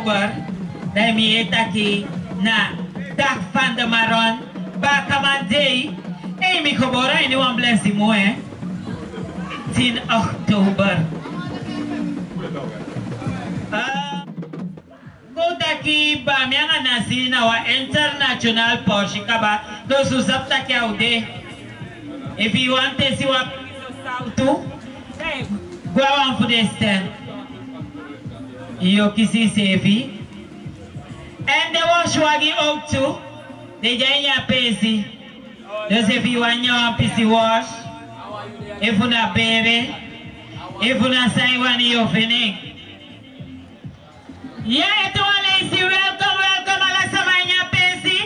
oktober, dat mi taki na dag van de Maron, Bakamandei, en mi geboren in een blessing mooi, 10 oktober. Kutaki ba mianga nasi na wa international Porsche kaba, those who zap taki aude. If you want to see what to, go on for this stand. You kisi sevi. And the wash wagi out too. The janya pesi. Just if you want your PC wash. If you na baby. If you na say one you finish. Yeah, to all is welcome, ala samanya pesi.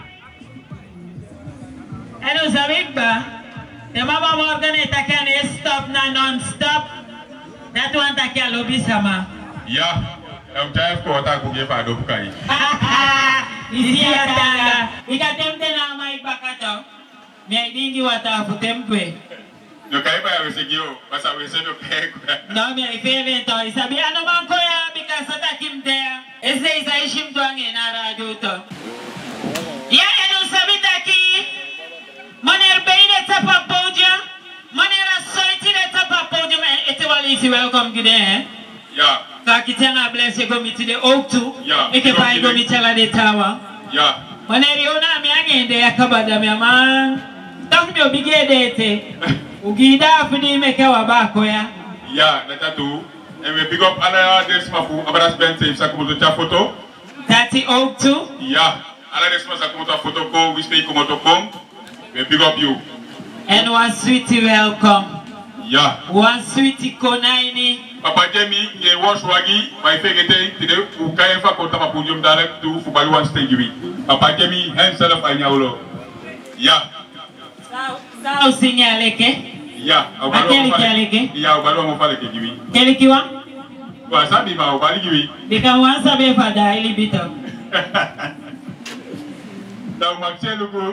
And usabik ba? The Mama Morgan can stop na non-stop. That one take a lobby sama. Yeah, I'm tired for that to give a dog. Isi atanga. Ika temte na mai bakato. Me dingi wata fu tempe. No kai ba wesigio, basa wesendo peg. No me ifeve to isabi ano manko ya because atakim there. Ese isa ishim tuange na radio to. Ya eno sabitaki. Meneer Beide tapa podium, meneer Soiti de tapa podium, et walisi welcome today. Yeah. Kakitanga bless you go me to the oak too. Yeah. Ike pai go me tell the tower. Yeah. Meneer Yona mi angende yakabada mi ama. Tak mi obige dete. Ugida afuni meke wabako ya. Yeah, that's too. And we pick up another this mafu abara spend safe sakumoto cha photo. 30 oak too. Yeah. Another this sakumoto photo ko we speak kumoto kom. We pick up you. And one sweetie welcome. Yeah. One sweetie konaini. Papa Jemmy, ye wash wagi, my fegete, today, who can't fuck out of podium direct to Fubalu one stage. Papa Jemmy, himself, I know. Yeah. Sao sinyaleke? Yeah. Akeli kialeke? Yeah, Balu Mofaleke give me. Kelikiwa? Wasabi, Bali give me. Because once I be for daily bit of. Now, Maxelugo.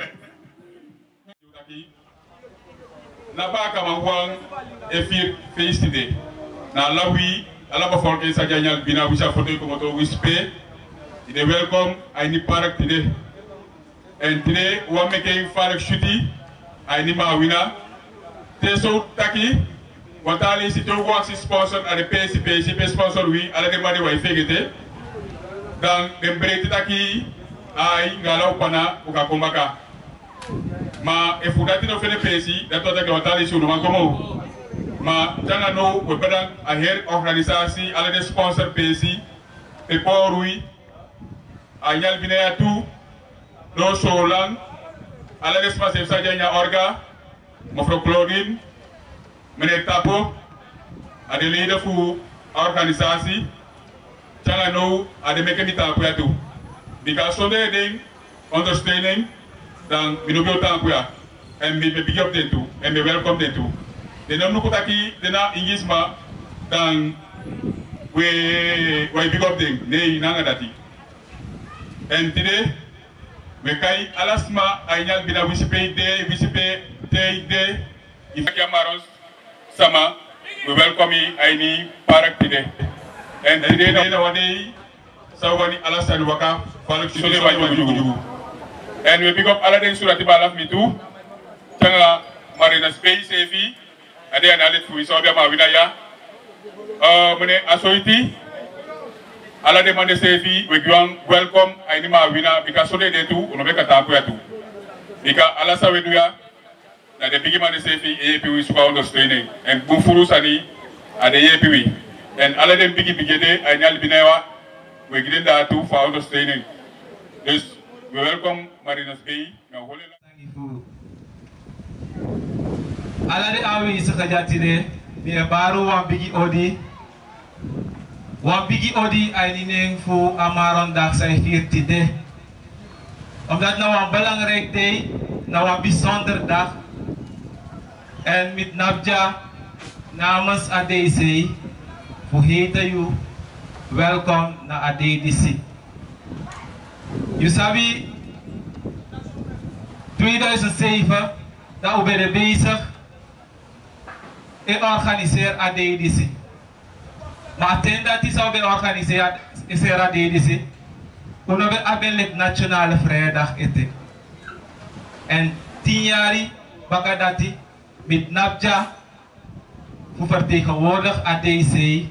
Nabaka Mawang, a face today. Now, Lawi, Alaba Folke Sajanyal Bina, which are photo Komoto, we pay. They welcome, I need park today. And today, we are making Farek Shuti, I need my winner. Teso Taki, what I listen to works is sponsored at the PCP sponsor, we are the money we figure. Then, the break Taki, I Gala Pana, Ukakomaka. Ma if we don't know the PCP, that's what I can tell you, no ma jana no we bedan a her organisasi ala de sponsor PCP e porui a yal binaya tu no solan ala de sponsor sajanya orga mo fro Claudine mene tapo a de leader fu organisasi jana no a de meke tapo ya tu because so they ding understanding dan minubio tapo ya and me big up them too and me welcome them too. They don't know Kutaki, they are English ma, then we pick up them, they nangadati. And today, we kai alasma ayal bina wisipe day, if Yamaros Sama, we welcome Aini Parak today. And today, nowadays, Sawani Alasan Waka, Falak Shule. And we pick up Aladdin Suratibala me too, Tanga Marina Space AV. Ade analit fu so be ma wina ya mune asoiti ala de mande sefi we gwan welcome ay ni ma wina because so de tu ono be kata ko ya tu because ala sa we duya na de bigi mande sefi ep we super understanding and bu furu sani ade ep we and ala de bigi de ay nyal binewa we giden da tu for understanding this we welcome Marinas Bay na holela alade awi sakajatine mi baro wan bigi odi ay neng fu amaron dak say firtide omdat na wan belangrijk day na wan bijzonder dag en met Nabja namens ADC fu hete you welkom na ADDC. You sabi 2007 dat we ben bezig en organiseer ADDC. Maar ten dat is al bij organiseerd is er aan deze. Uno wil abellet nationale vrijdag eten. En 10 jaar bakadati met Nabja voor vertegenwoordig ADC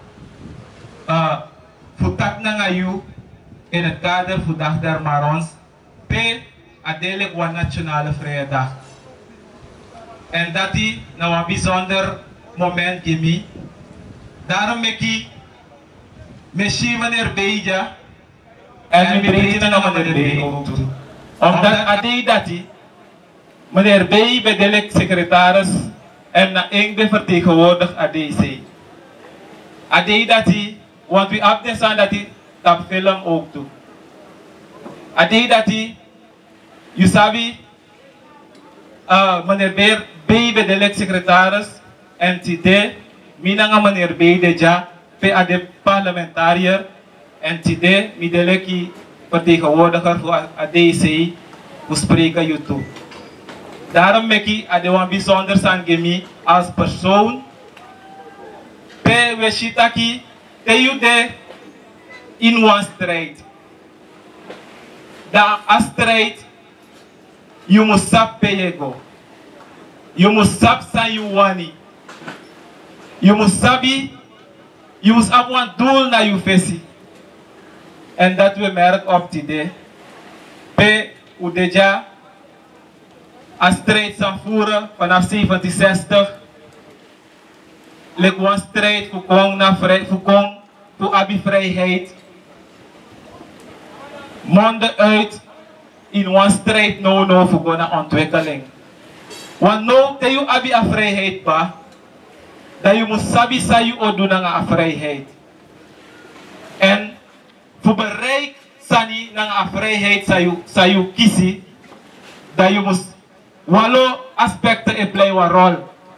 voor tak na ngayon in het kader voor Dag der Marons p adelik een nationale vrijdag. En dat is nou een bijzonder moment gemi. Daarom heb ik misschien meneer Beja en meneer Beja ook toe. Omdat ade dat meneer Bey bedelik secretaris en na eng vertegenwoordig ADC. Ade dat want we hebben dat hij dat film ook toe. Ade dat you sabi meneer Bey bedelik secretaris en tide minanga meneer Bey deja pe ade parlementariër en tide mideleki vertegenwoordiger voor ADC voor spreken YouTube. Daarom maak ik een bijzonder sangemi als persoon. Pe we shitaki te jude in one strijd. Da a strijd you must sap peyego. You must sap san you wani. You must sabi. You must have one doel na you face. En dat we merken op today. Pe udeja a strijd zijn voeren vanaf 1760. Lek een strijd voor kong na voor abi vrijheid. Monden uit in een strijd no voor kong na ontwikkeling. Want no te you abi a vrijheid pa, dat je moet sabi sa you o doen na a vrijheid. En voor bereik sani na a vrijheid sa you kisi, dat je moet walo aspecten e play een rol.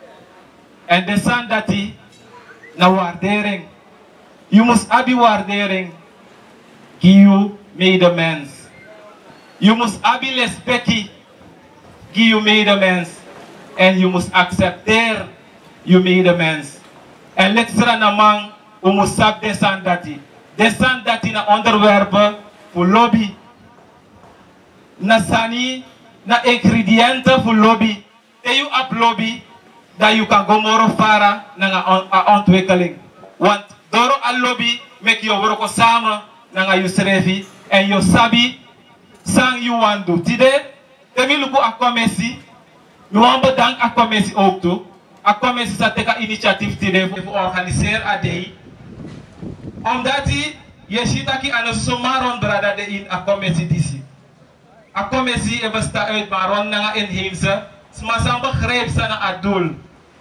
En de san dati na waardering. Je moet abi waardering ki you medemens. Je moet abi respecti ki you medemens. En je moet accepteren je medemens. En lekstra namang u moet sap de san dati. De san dati na onderwerpen voor lobby. Na sani na ingrediënten voor lobby. Te you up lobby dat you kan gomoro fara na ontwikkeling. Want door a lobby make you work samen na you srevi en you sabi sang you want do. Tide te luku a commissie. Nu want bedankt a commissie ook toe. A commissie sa teka initiatief tide voor organiseren ADI. Omdat je ziet dat je aan zo maron brada de in a commissie disi. A commissie e besta uit maron na inheemse. Sma san begrijp sana adul.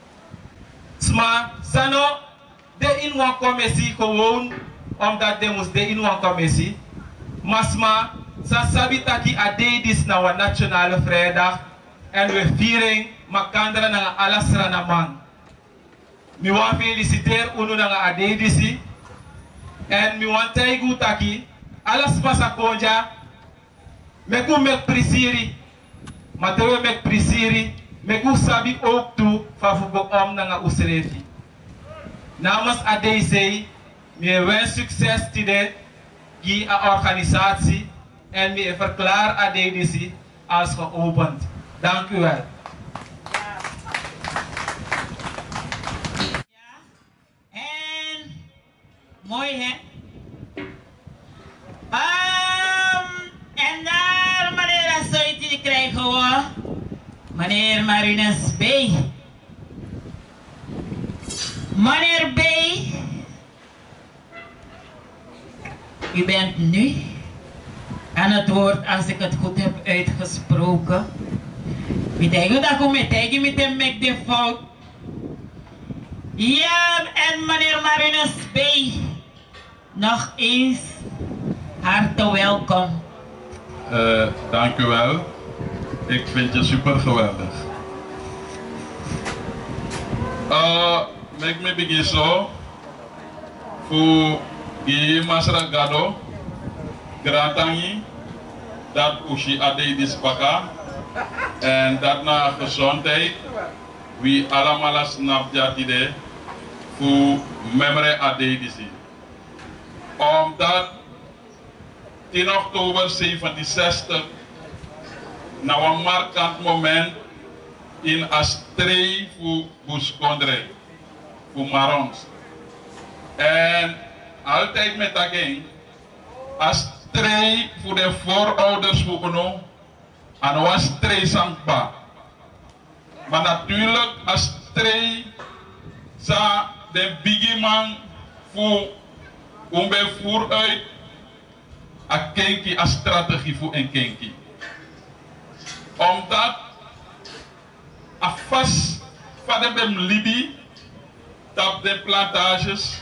Sma sano de in een commissie gewoon omdat de moest de in een commissie. Maar sma sa sabi taki ade dis na wa nationale vrijdag en we viering makandra na alasra na man. Mi wa feliciteer unu na ade disi en mi wan taigu taki alas pasa konja meku mek prisiri matewe mek prisiri meku sabi ook toe van voetbal om na usrefi. Namens ADC, mi wens succes today die organisatie en mi verklaar ADC als geopend. Dank u wel. Ja, en mooi hè? En daar meneer Assoiti krijgen we meneer Marinus B. Meneer B, u bent nu aan het woord als ik het goed heb uitgesproken. Betekent dat u met hem met de fout? Ja, en meneer Marinus B, nog eens hartelijk welkom. Dank u wel. Ik vind je super geweldig. Make me begin so. Voor die Masra Gado, Grantangi, dat Ushi Ade Dispaka, en dat na gezondheid, wie allemaal snap dat idee, voor memory Ade Disi. Omdat 10 oktober 67 nou een markant moment in een strijd voor Buskondre, voor Marons. En altijd met dat ging, als strijd voor de voorouders voor ons, en was strijd zangbaar. Maar natuurlijk, als strijd, sa de bigiman voor om bij vooruit, a kenki a strategie voor een kenki. Omdat a vast van de Libi, dat de plantages,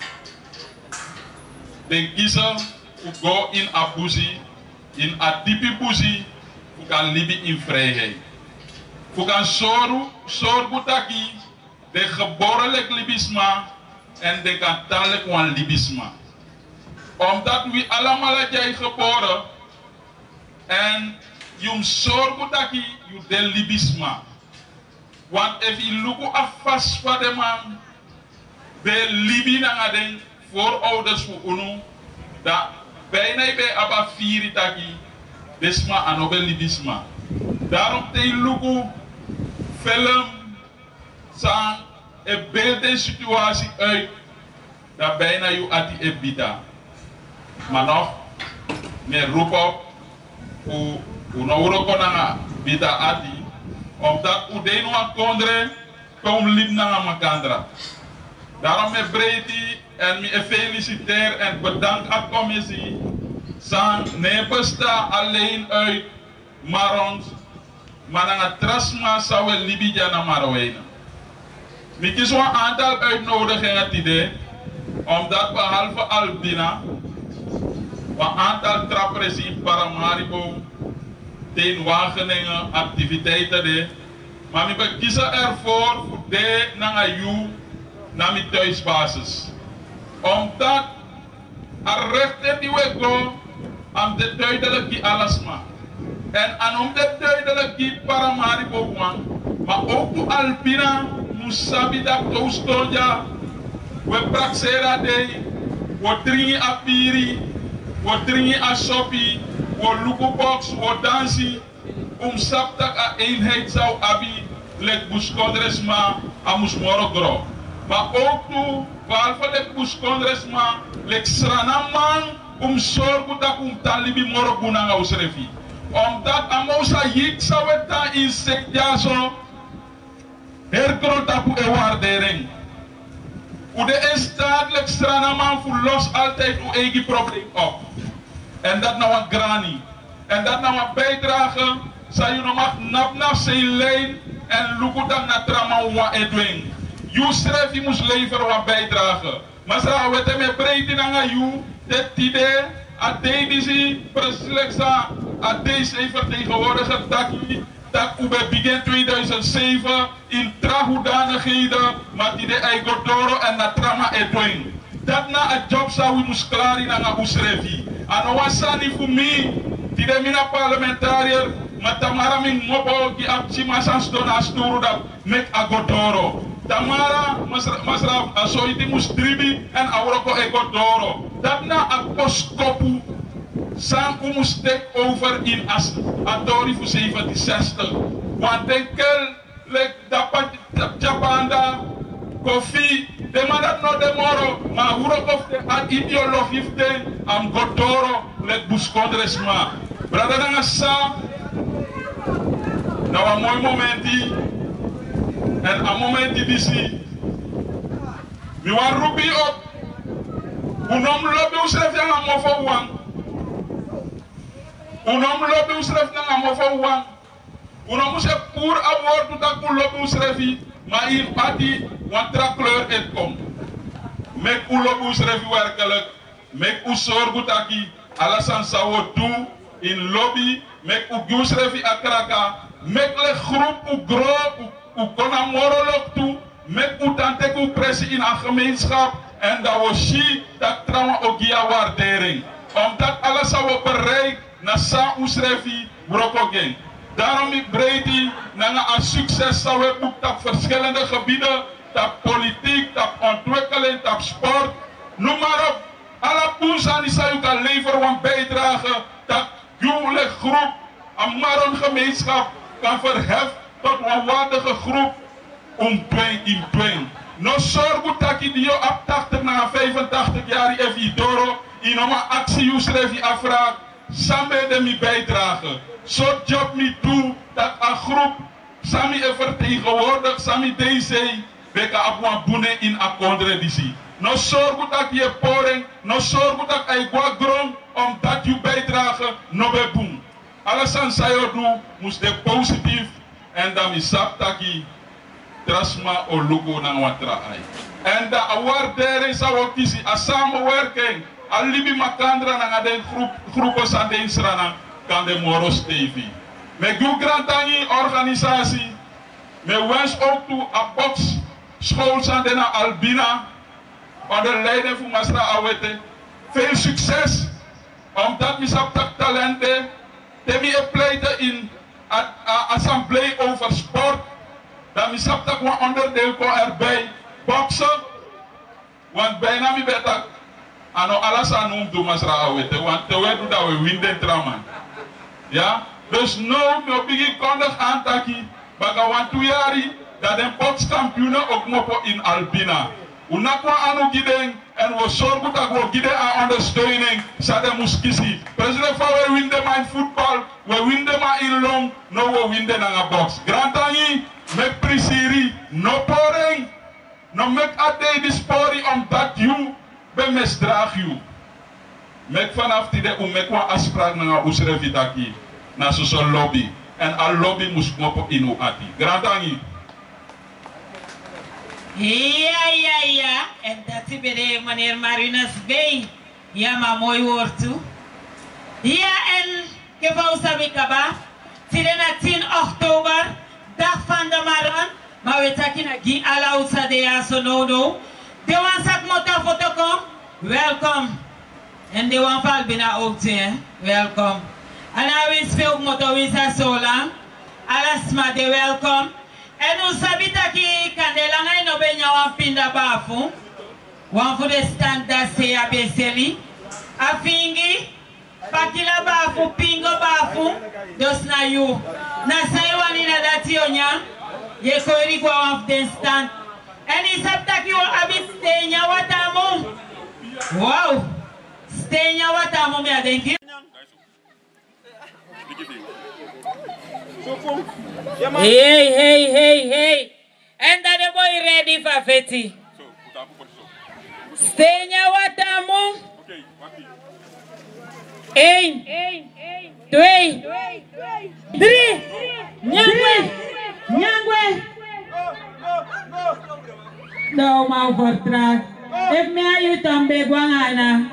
de kiezen voor go in a buzi, in a diepe buzi, voor kan Libi in vrijheid. Voor kan zorgen taki, de geboren Libisma en de kan talen van Libisma. Omdat we allemaal zijn geboren en je zorgt dat je de Libisma. Want als je lukt afvast van de man, de Libi na den voorouders voor ons, dat bijna bij abba vier taki, desma en ook Libisma. Daarom te lukt film, zang, een beelde situatie uit, dat bijna je ati ebita. Maar nog, ne roep op, hoe nou konanga bita ati, omdat u de nou kondre, kom lip na makandra. Daarom me breedi en me feliciteer en bedank aan de commissie. Zang ne besta alleen uit Marons, maar na trasma zou we Libija na Marowena. Ik kies een aantal uitnodigingen idee, omdat behalve Albina, een aantal trappers in Paramaribo, ten Wageningen activiteiten de, maar we kiezen ervoor voor de naar jou naar mijn thuisbasis. Omdat er rechter die we go aan de duidelijke alasma. En aan om de duidelijke Paramaribo man, maar ook de Albina musabi dat toestoja, we praxera de, we drinken apiri. We drinken a sopi, we lukubox, we dansen, saptak a eenheid zou abi, lek buskondresma, a musmorogro. Maar ook toe, behalve lek buskondresma, lek sranaman, zorgen dat talibi moroguna usrefi. Omdat a mosa yik zou het daar in sekjazo, hergrot tapu e waardering. Hoe de instaatelijk stranaman voor los altijd uw eigen probleem op. En dat nou een grani. En dat nou een bijdrage. Zou je nog maar nap naar zijn lijn. En lukken dan naar trama wa edwing. Je schrijft je moest leveren wat bijdrage. Maar zou we het met breedte naar je. Dat idee. A deze preslexa. A deze vertegenwoordiger takkie. Dat u bij begin 2007 in trahoedanigheden met die eigen doro en na trama edwing. Dat na een job zou we moest klaar in aan usrevi. En wasani voor mij, die de mina parlementariër, maar Tamara min mobo die abchima sans dona sturu dat mek agodoro. Tamara masra asoiti moest dribi en auroko egodoro. Dat na een postkopu. Sam moest take over in as Adori voor 67. Want denkel lek dapat Japanda koffie de man dat no de moro maar hoe of de ideologie ten am godoro lek buskondresma. Brada na sa nou een mooi momenti en een momenti disi. Mi wan rubi op. Unom lobi usref yang amofo wang. Unom lobi usref yang amofo wang. Unom usref pour avoir tout à coup lobi usrefi. Maar in pati wantra kleur et kom. Mek u lobi usrefi werkelijk. Mek u zorgu taki. Alasan sawo tu in lobby. Mek u usrefi akraka. Mek le groep u gro u kona morolog tu. Mek u tante u pressie in een gemeenschap. En dat was she dat trouwen ook ja waardering. Omdat alles zou bereikt na sa usrefi brokogen. Daarom ik breedi naar een succes zou we boeken op verschillende gebieden. Op politiek, op ontwikkeling, op sport. Noem maar op. Alle poensaan die zou kan leveren een bijdrage dat jonge groep, een Maron gemeenschap kan verheffen tot een waardige groep om in twing. No zorg dat je die op 80 na 85 jaar even doro in een actie schrijf je afvraag, samen de mi bijdragen. Zo job me toe dat een groep sami e vertegenwoordig, sami deze beka op een boene in een contradictie. No zorg dat je poring, no zorg dat je guagron omdat je bijdragen no be boem. Alles aan sayo doen moest de positief en dan is saptaki trasma o logo na watra ai. En de awardering zou ook kiezen a samenwerking. Alibi makandra na den groepen aan de instrana kan de Moros TV. Met uw grantangi organisatie, met wens ook toe a box school aan de Albina onder leiding van Masra Awete. Veel succes, omdat we saptak talenten, temi e pleiten in assemblee over sport. Dan is dat ook een onderdeel erbij boksen. Want bijna mi betak ano alles aan om doen Masra Awete. Want te weten dat we winnen traman. Ja? Dus no begin kondig aantaki. Baga want 2 jaar dat de bokskampioenen ook mopo in Albina. Unakwa anu giden en we zorgen dat we giden aan ondersteuning. Zade muskisi. President van we winnen maar in voetbal. We winnen maar in long. No we winnen aan een box. Grantangi. Met prisiri, no poring, no met ade die spori omdat you be misdraag you. Met vanaf die de met een afspraak naar usre vitaki, naar zo'n lobby. En al lobby moest mopo in u ati. Grandangi. Ja. En dat is bij meneer Marinas Bey. Ja, maar mooi woord toe. Ja, en kevau sabikaba. Tiden na 10 oktober. Dag van de Maron, maar we takken gi ala usa de ya so no. De wan sak mota foto kom, welkom. En de wan val bina ook te, welkom. En wis veel moto wisa so lang, alas ma de welkom. En u sabita ki kandelanga no benya wan pinda bafu, wan voor de standaard se abeseli, afingi. Pakila bafu, pingo bafu, dos na you. Na saiwani na dati onya, ye koiri kwa waf den stand. En isapta ki wa abis stenya watamu. Wow, stenya watamu me adenki. Hey. And that the boy ready for feti. Stenya watamu. 1, 2, 3. Nyangwe. No mau vertraag. If me ayu tambe guangana.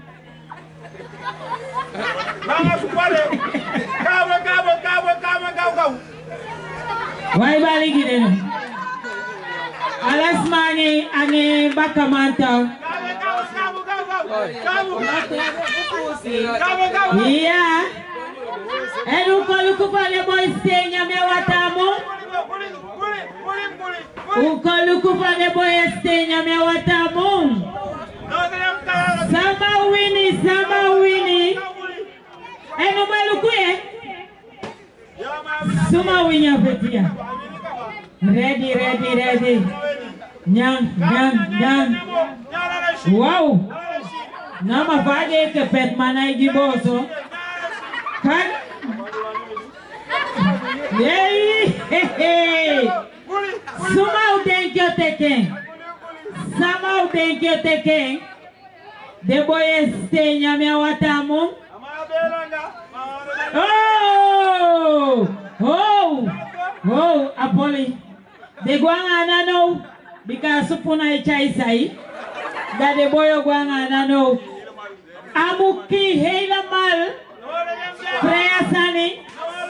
Why balik ini? Alas mani ane bakamanta. Iya. Elu koluku pale boy stenya me watamu. Ukoluku pale boy stenya me watamu. Sama wini. Enu maluku ye. Suma winya fetia. Ready. Nyang. Wow. Nama fade ke pet manai giboso. Kan? Hey. Suma udenkyo teken. De boy stenya me watamu. Oh, Apoli. De guangana no. Because supuna chai sai. That the boy guangana no. Amuki hela mal. Freya sani.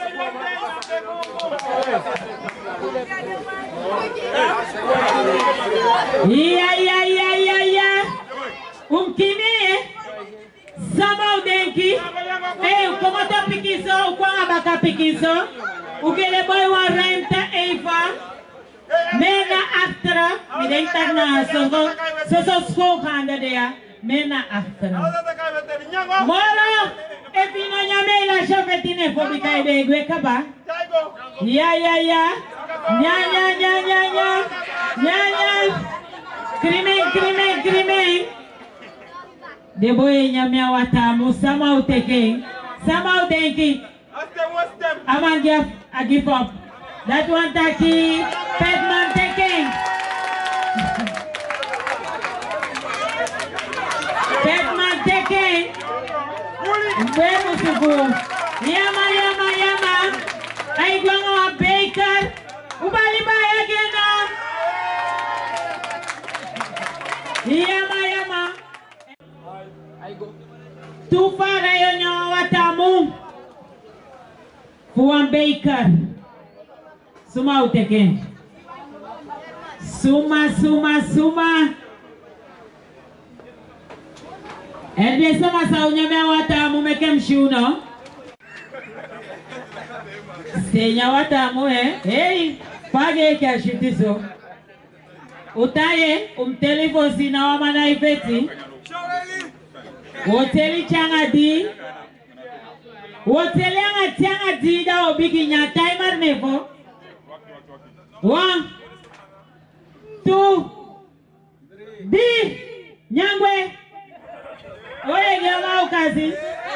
Yeah. Umkini. Sama udenki. Como tá piquizo, qual abaca piquizo? O que ele vai uma renta Eva, mega extra, me denk dat na so schoolgaande there. mena achter. Moro, if you know nyame la chafetine for bika de kaba. Ya. Nya. Crime. De boy nyame watamu sama uteke. Sama utenki. Aman I give up. That one taki. Petman taking. Petman taking. Where was the go? Yama. I go a baker. Ubali buy again now. Yama. I go. Too far I know what I'm for one baker. Suma uteke. Suma. And there's some sa unyame watamu mekem shuno. Senya watamu Hey, page kia shutiso. Utaye umtelefosi na wamana ifeti. Woteli changadi. Woteli changadi da obiki nya timer nevo. 1, 2, 3, Nyangwe. Oye, gama ukazi.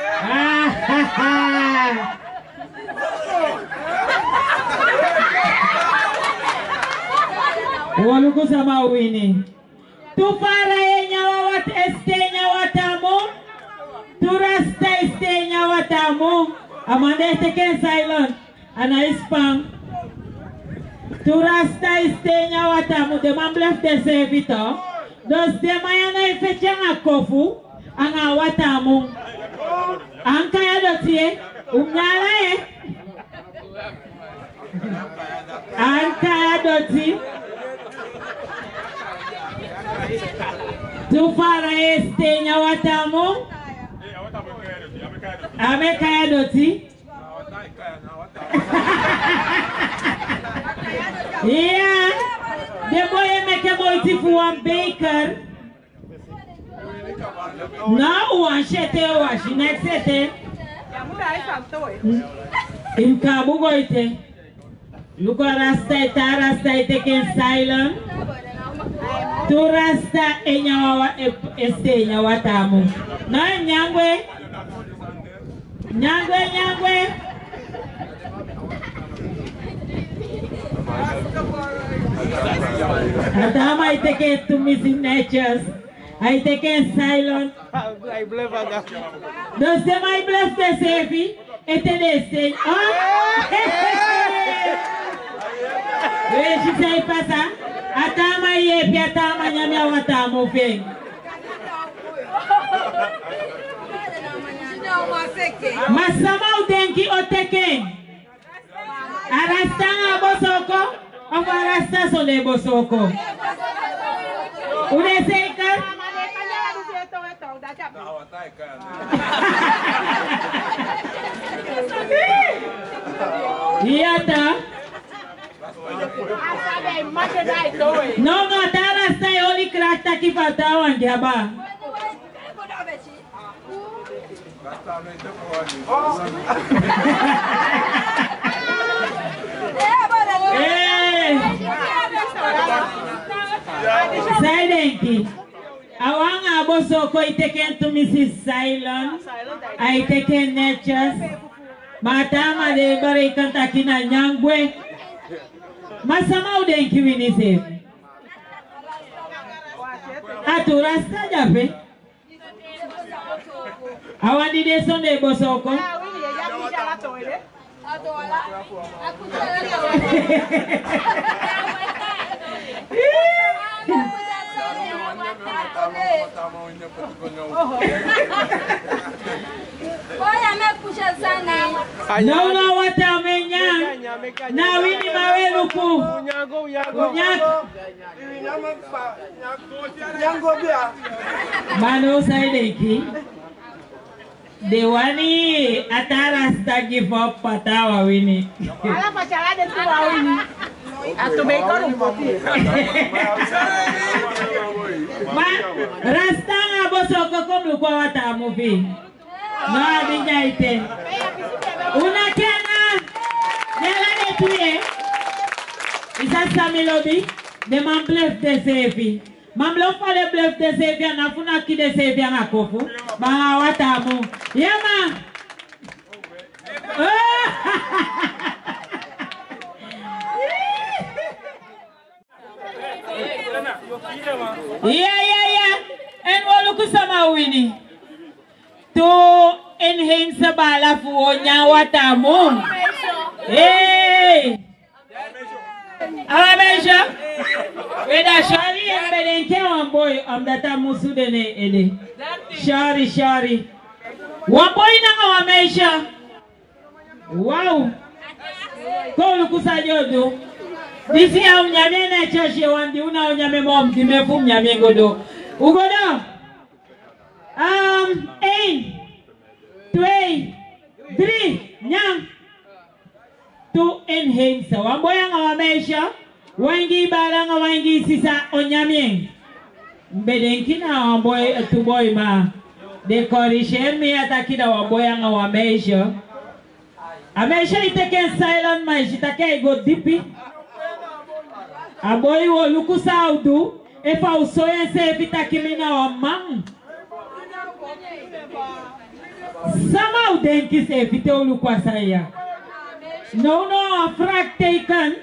Waluku sama wini. Tufara yenyawa wat estenya watamu. Turasta estenya watamu. Amande teken silent. Ana ispam. Turasta estenya watamu. De mamblef de servito. Dos de mayana ifechanga kofu. Anga watamu. Anka ya dotie. Umnyala Anka ya doti. Tufara estenya watamu. Ameka ya doti. Yeah. The boy make a boy for one baker. Now one shete wash next sete. In Kabu goite. Look at Rasta ken silent. Tu Rasta enyawa estenya watamu. Na Nyangwe. Adama I take it to missing natures. I take it silent. I believe that. Does them I bless the Safi? Et they say, where she say, Pasa? Atama ye, Piatama, Yamia, Watamo, Fing. Masama, Denki, or taking. Arastana Bosoko, of Arasta Sole Bosoko. Uneseka? Yata. No, Arasta only cracked a keep out and Jaba. Silent. Awanga Bosoko I taken to Mrs. Silent. I taken natures. Matama de Barikanta Kina Nyangwe. Masama udenki winise. Atu Rasta Jape. Awandi de Sunday Bosoko. No, what I mean, now we need my Mano Saideki. The one Atarasta give up Patawa winning. Rastanga soko comme le quoi ta mouvi. Non, abinya ite. Una kena. Nela de tuye. Isa samilobi. De man bluff de sevi. Man bluff pa de bluff de sevi. Na funa ki de sevi na kofu. Ba wata mu. Yama. Yeah. And what look sama wini. To enhance the bala for Nyawatamu. Hey! Amesha! With a shari and Belenke one boy of the Tamusudene Ede. Shari. One boy now, Amesha. Wow! Go look Sayodo. This year, Yamena Church, you want you now, Yamemom, Dimefum Yamegodo. Ugoda! 1, 2, 3, nyang. To enhance. Wamboya ngawamesha. Wangi bala ngawangi sisa onyamien. Mbedenkina wamboy tuboy ma. Decoration mi atakida wamboya ngawamesha. Amesha iteken silent ma itake go dipi. Aboy wo luku saudu. Efa usoya se vitakimina wamang. Sama udenki se vite ulukwa saya. No, frak taken.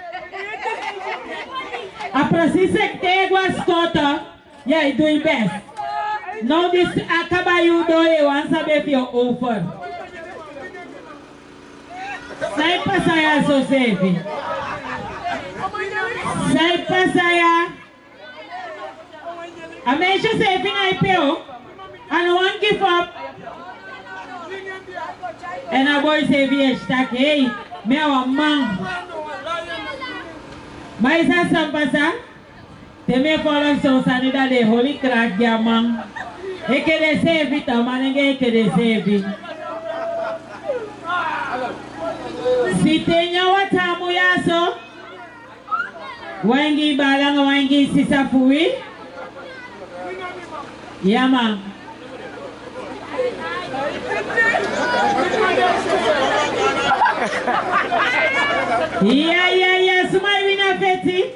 Après si sekte was kota, yeah, you doing best. Now this akaba you do it once a bit your offer. Sai pasaya so safe. Sai pasaya. Amesha safe in IPO. And one give up. And a boy say, hey, me a man. My son pasa. Te me follow so sanida de holy crack ya man. Eke de save it, a man eke de save it. Sitenya watamu yaso. Wangi balanga wangi sisa fui. Yama. Yeah. Sumai wina feti.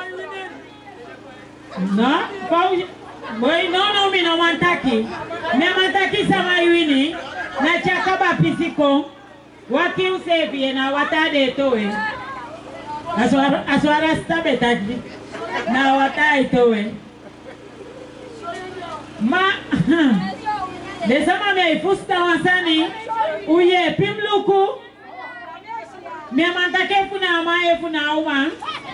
No? Boy, no, me no mantaki. Me mantaki samai wini. Na chakaba pisiko. Waki usevi na watade towe. Aswara stabetaji. Na watai towe. Ma... Desama me fusta wasani uye pimluku me mantake funa amae funa uma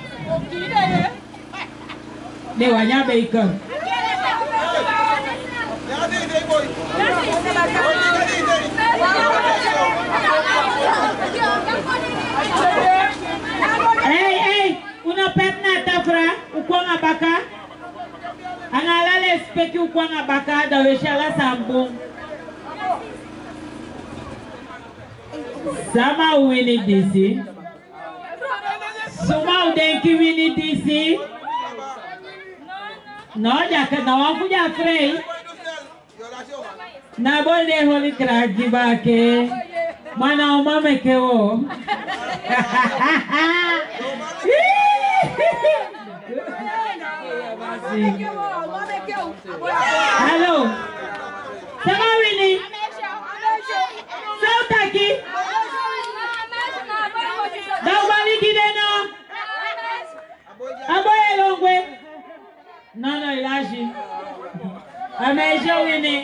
de wanyabe ika hey una petna tafra ukwanga baka analale speki ukwanga baka da weshala sambu Sama wini DC. Suma udenki wini DC. No, jaka na wangu ja frei. Na bole holy crack jibake. Mana umame keo. Hello. Sama wini. Sautaki. Nobody did no. Aboye longwe. No, Ilaji. Amesha winning.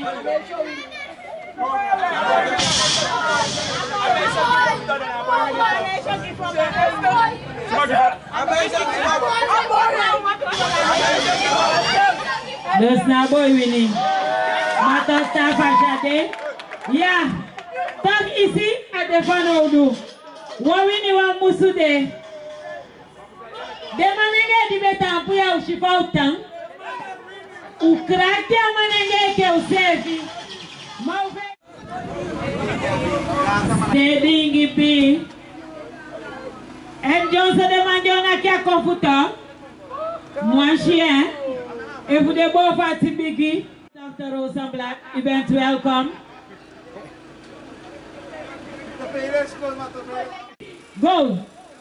The Snaboy winning. Matter staff Ashade. Yeah. Talk easy at the Fanodu. Wawini wa musude. Demanenge di betampu ya ushifa utang. Ukratia manenge ke usefi. Mauve. Dedingi pi. En Johnson de manjona kia konfuta. Moi chien. Et vous de beau fatibiki. Dr. Rosenblatt, event welcome. Go.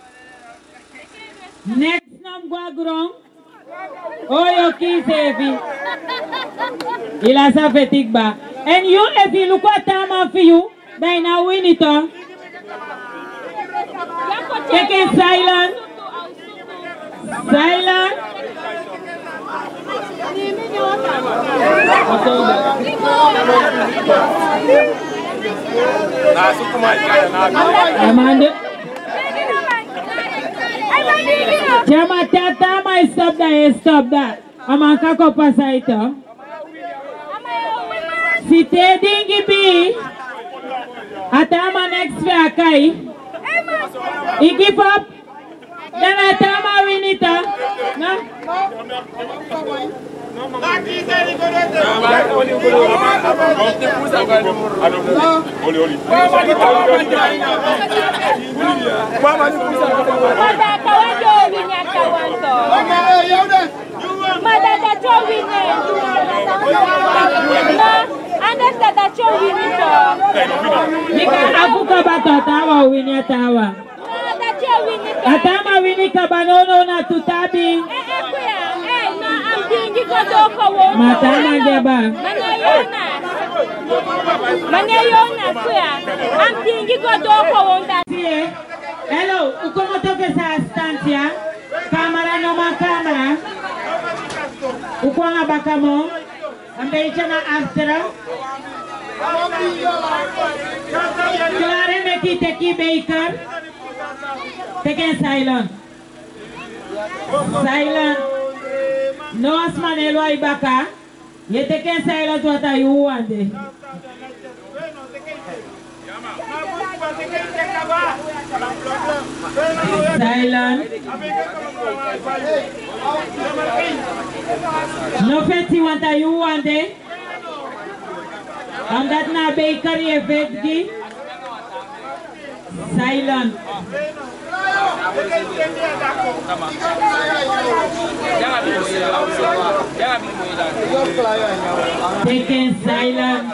Next nam guagrong. Oh, you kiss heavy. Il a sa fatigue ba. And you, if you look at time for you, then now win it on. Take it silent. Silent. Amanda. Chama tata mai stop that. Amanka ko pasa ito. Si Teddy gibi. Atama next week kai. I give up. Dan atama winita. Na? Atama winika banono na tutabi. Matama geba. Manayona kuya. Amtingi godoko wonda. Hello, ukomo toke sa stantia. Kamera no kamera. Ukwanga bakamo. Ambe ichana astra. Klare meki teki baker. Take silent. Silent. No asmanelo ibaka. You take silent what are you want. Silent. No feti what are you want. And that na bakery effect gi. Silent. Taking silence.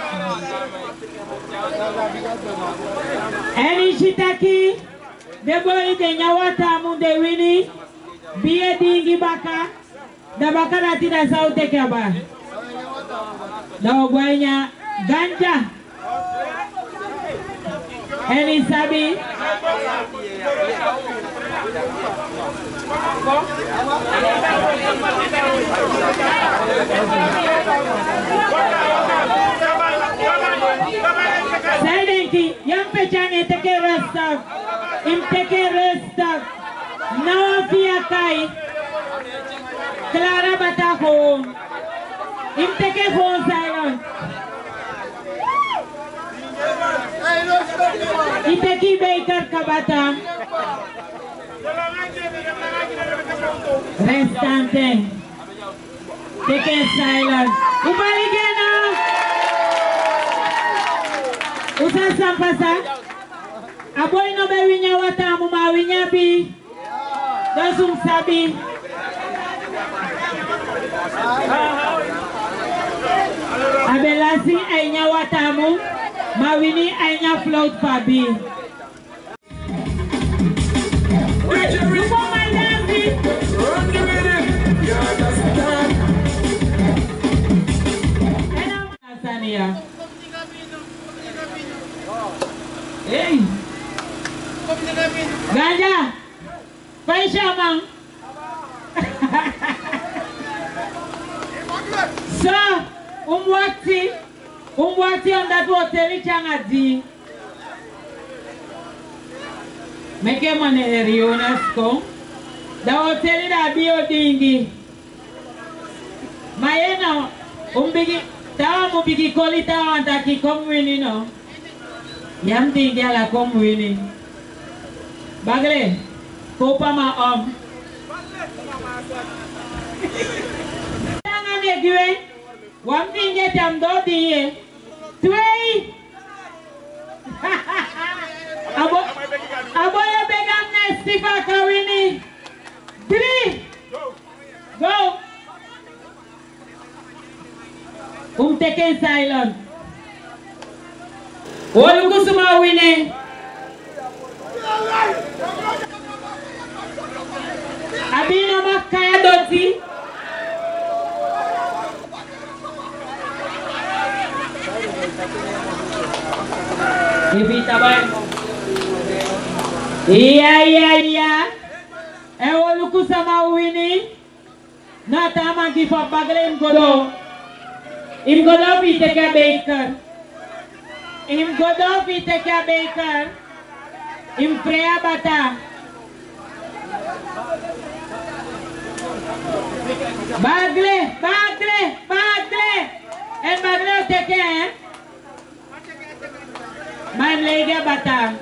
Any shitaki, the boy de nyawata munde wini, biye dingi baka, the baka dati da saute kaba. The ogwanya ganja. Any sabi. Silently, young pechang take a rest of. Him take a rest of. Now fear kai. Clara batako. Him take a phone silent. Itaki baker kabata. Restante. Take a silence. Ubaligena. Usa sampasa. Aboy no bewinya wata mumawinya bi. Dosum sabi. Abelasi ainya watamu. Mawini ainya float pabi. Hey, Ganja, Paisha mang. So, umwati on that hotel changadi. Meke mane Rionesco. The hotel da bio dingi. Mayena umbigi tawa mubigi koli tawa antaki komwini no. Yam dingi ala komwini. Bagle, kopa ma Tangan one thing get am do diye. Three. Aboya begam na Stifa Kawini. 3. Go. Taken silent. Olukusuma winning. Abino makaya doti. Ibita ba? Iya. Olukusuma winning. Na tama give up Bagle Godo. Im Godo fi take a baker. Im Godo fi take a baker. Im Freya bata. Bagle. En Bagle take a. My lady bata.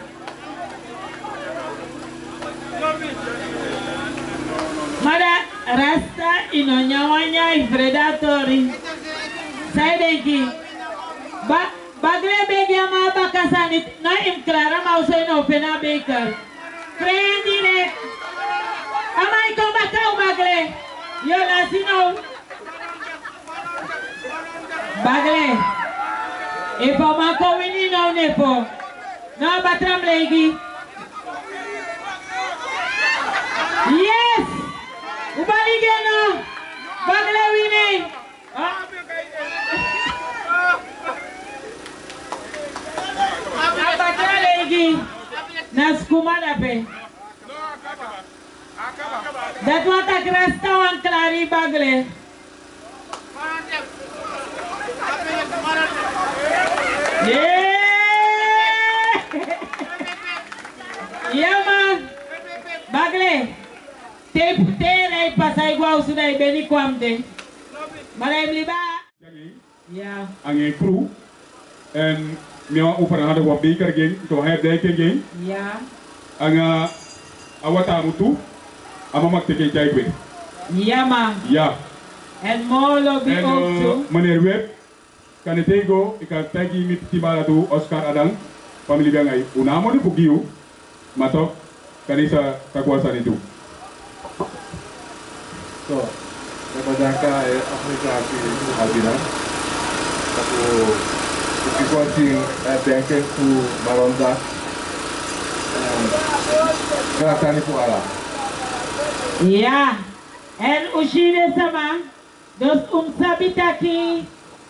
Mada rasta inonyawanya predatori. Saidenki. Bagle begia ma bakasani na im Clara mauso ino pena baker. Friend direct. Amai ko bakau Bagle. Yo lasino. Bagle. Ipo mako wini no nepo. No batram legi. Yes. Ubaligeno. Bagle winning. Abatra legi. Naskumada pe. Dat wat ak rasta wan Clary Bagle. Yeah man. Bagle. Te rai pasai gua usudai beni kwamde. Malay bliba. Yeah. Ange crew en mio upara hada wa baker game to have day game. Yeah. Anga awata mutu ama makteke jaigwe. Yeah man. Yeah. And more lobby also. Meneer web kanetego ika tagi mit tibala tu Oscar Adang family bangai unamo di bugiu matok kanisa kakuasaan itu. So, kepada aplikasi Albina, aku kucing bengkel ku Maronda, gerakan itu ala. Yeah, and ushire sama, dos sabitaki.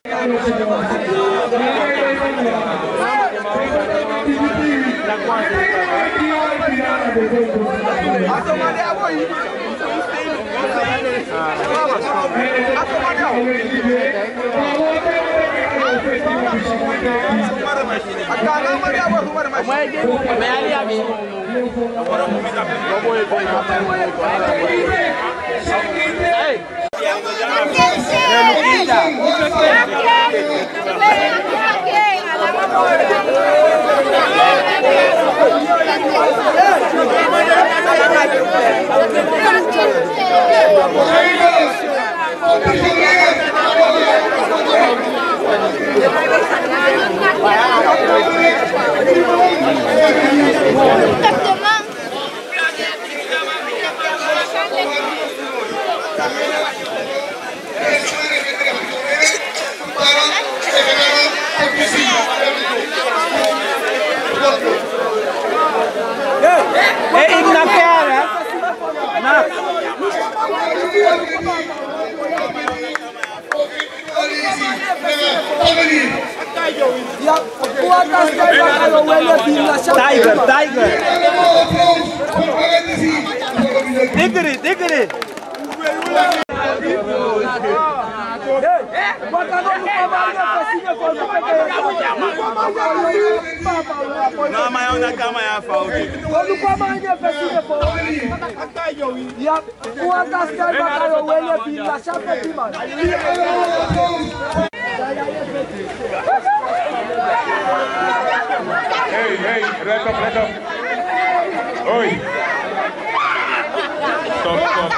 Tiger. Digri. Não, mas eu na cama é a falta. Hey, let up. Oi. Stop.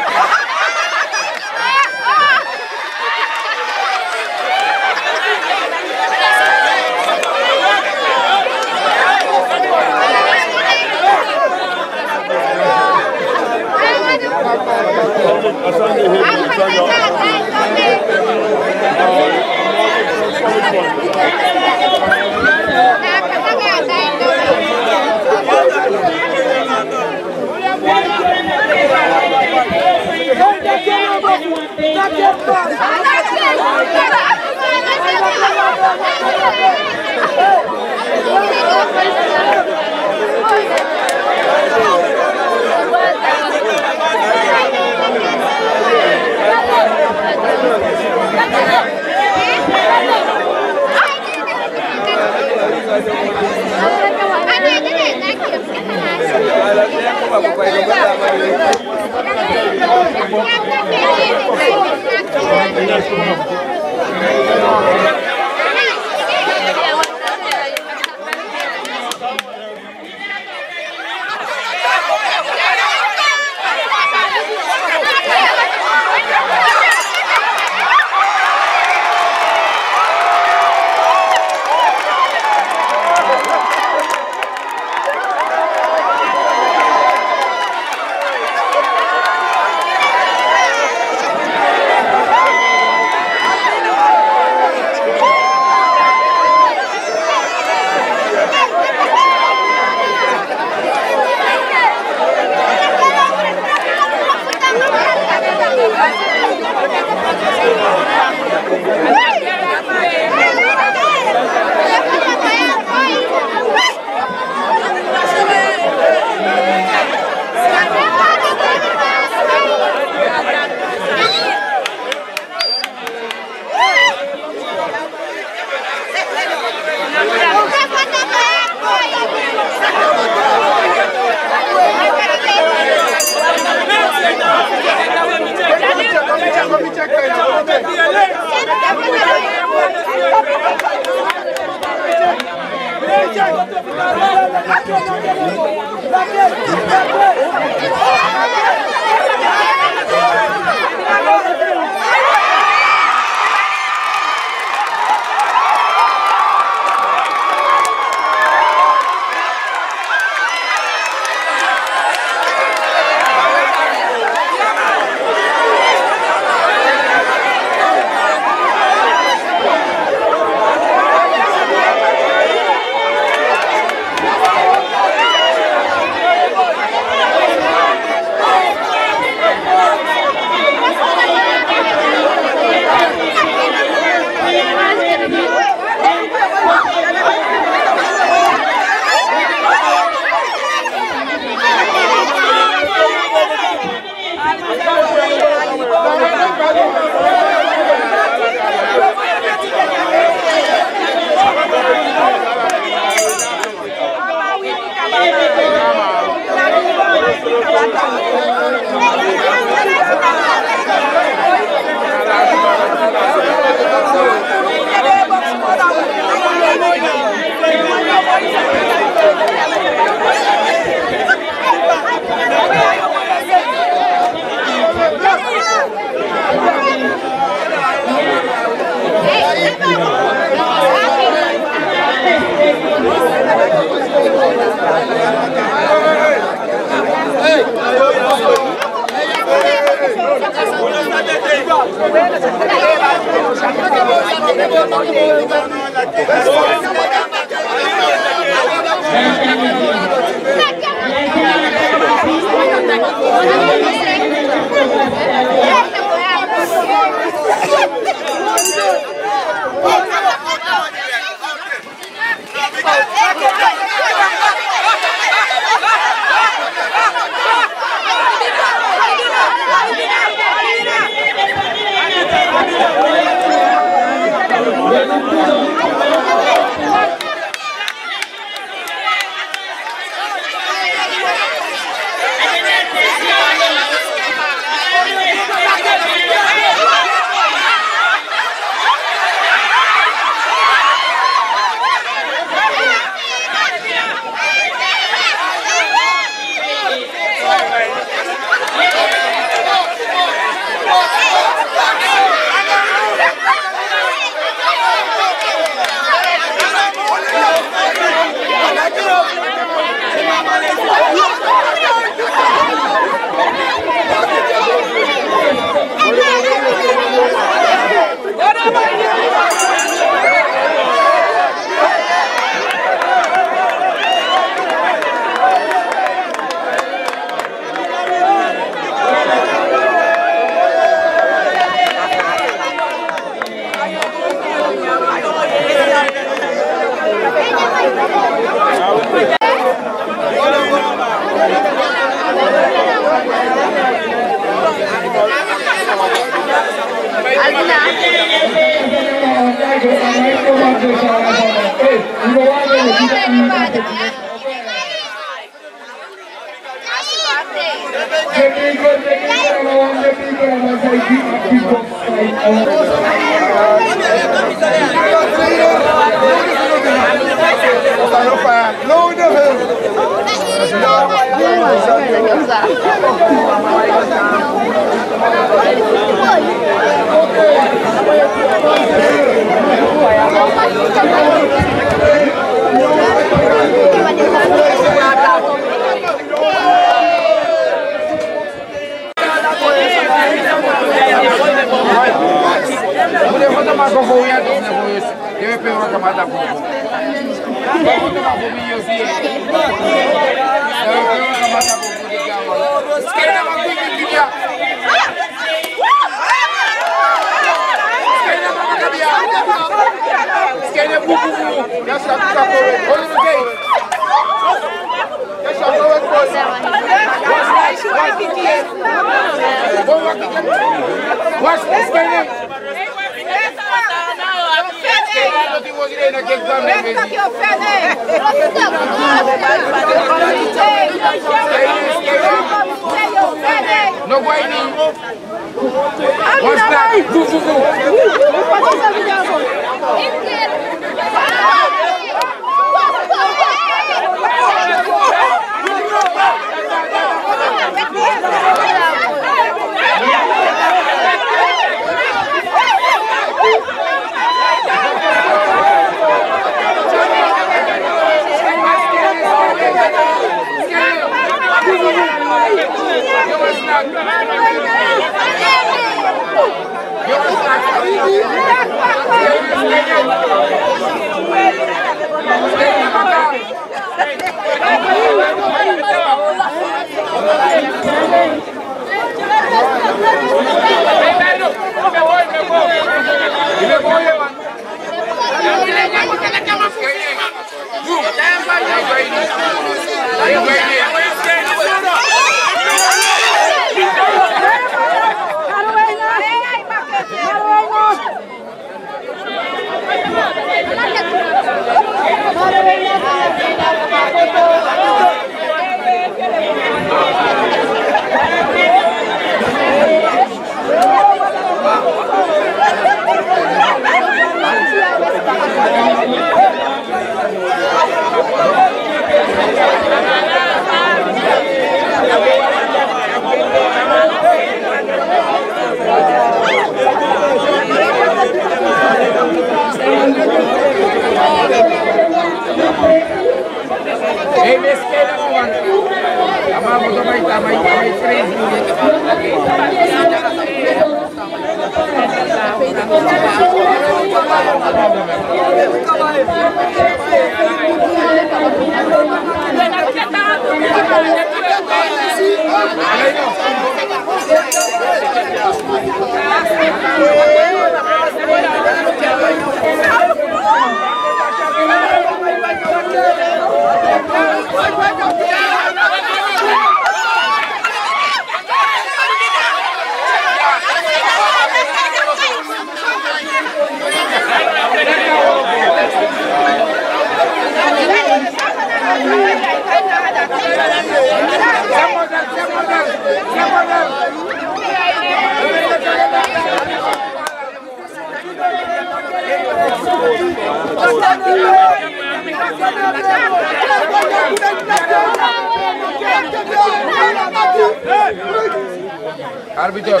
Árbitro.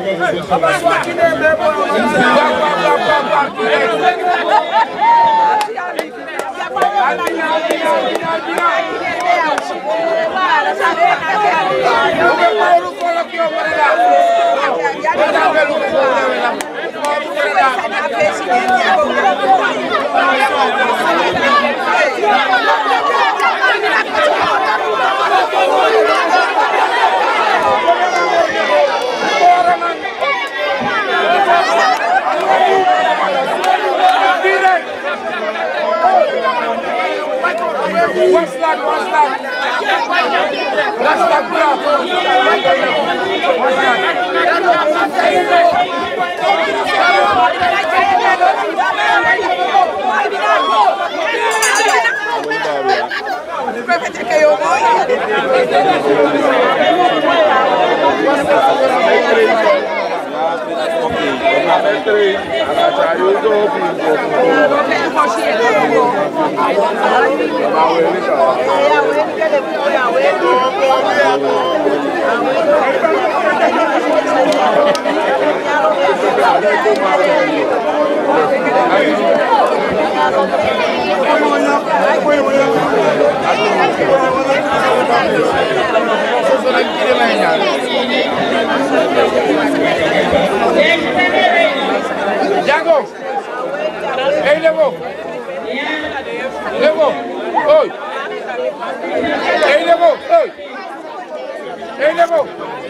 What's that? Django! Hey, Levo! Levo! Oi! Hey, Levo! Oi! Hey, Levo!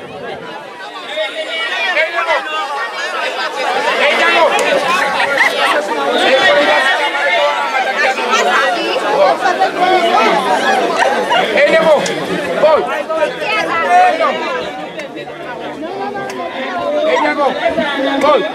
Hey, Levo! Hey, Django! Hey, Levo! Oi! Hey, Django! Oi!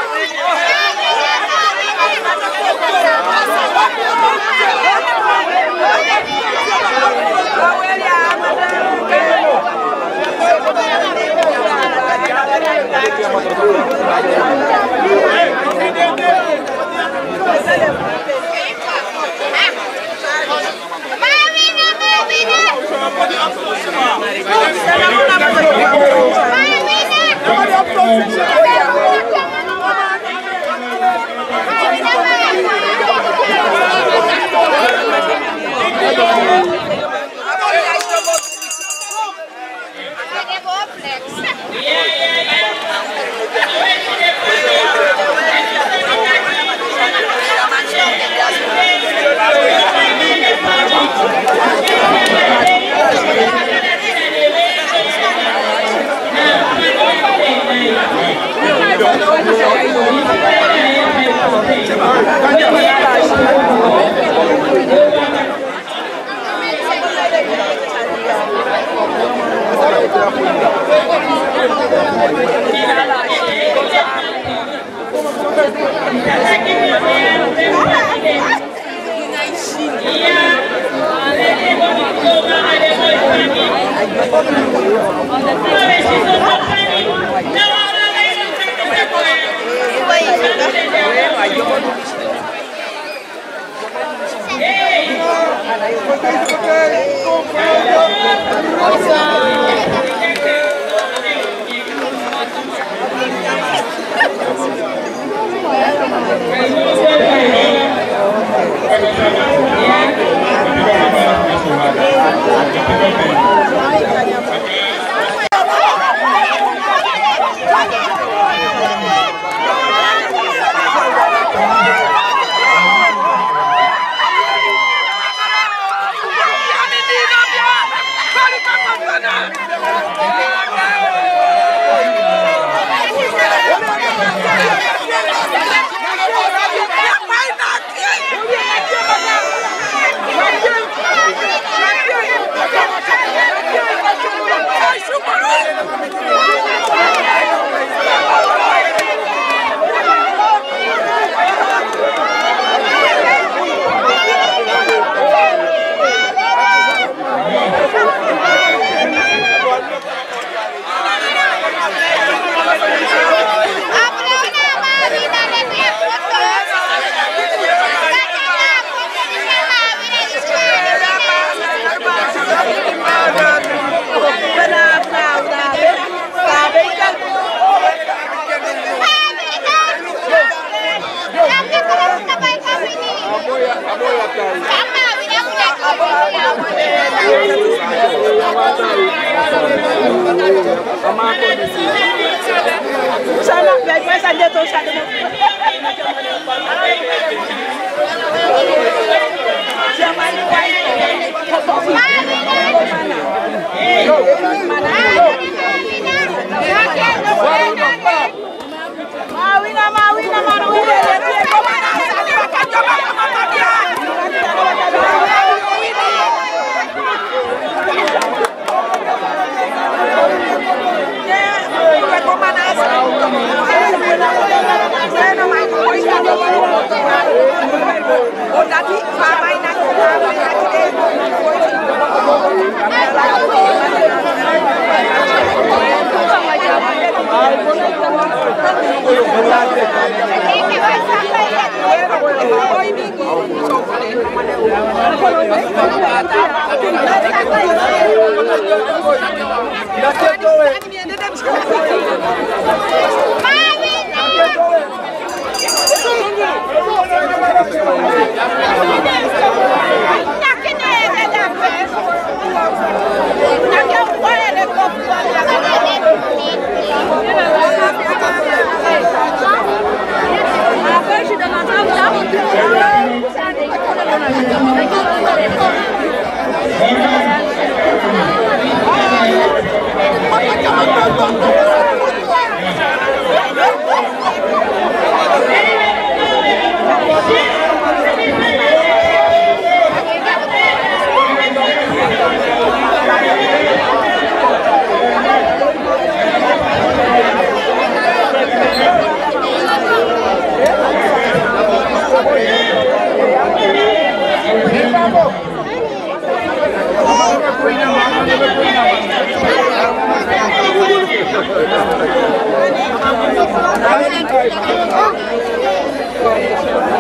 Hey!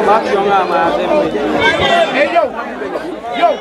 Hey, yo. Yo.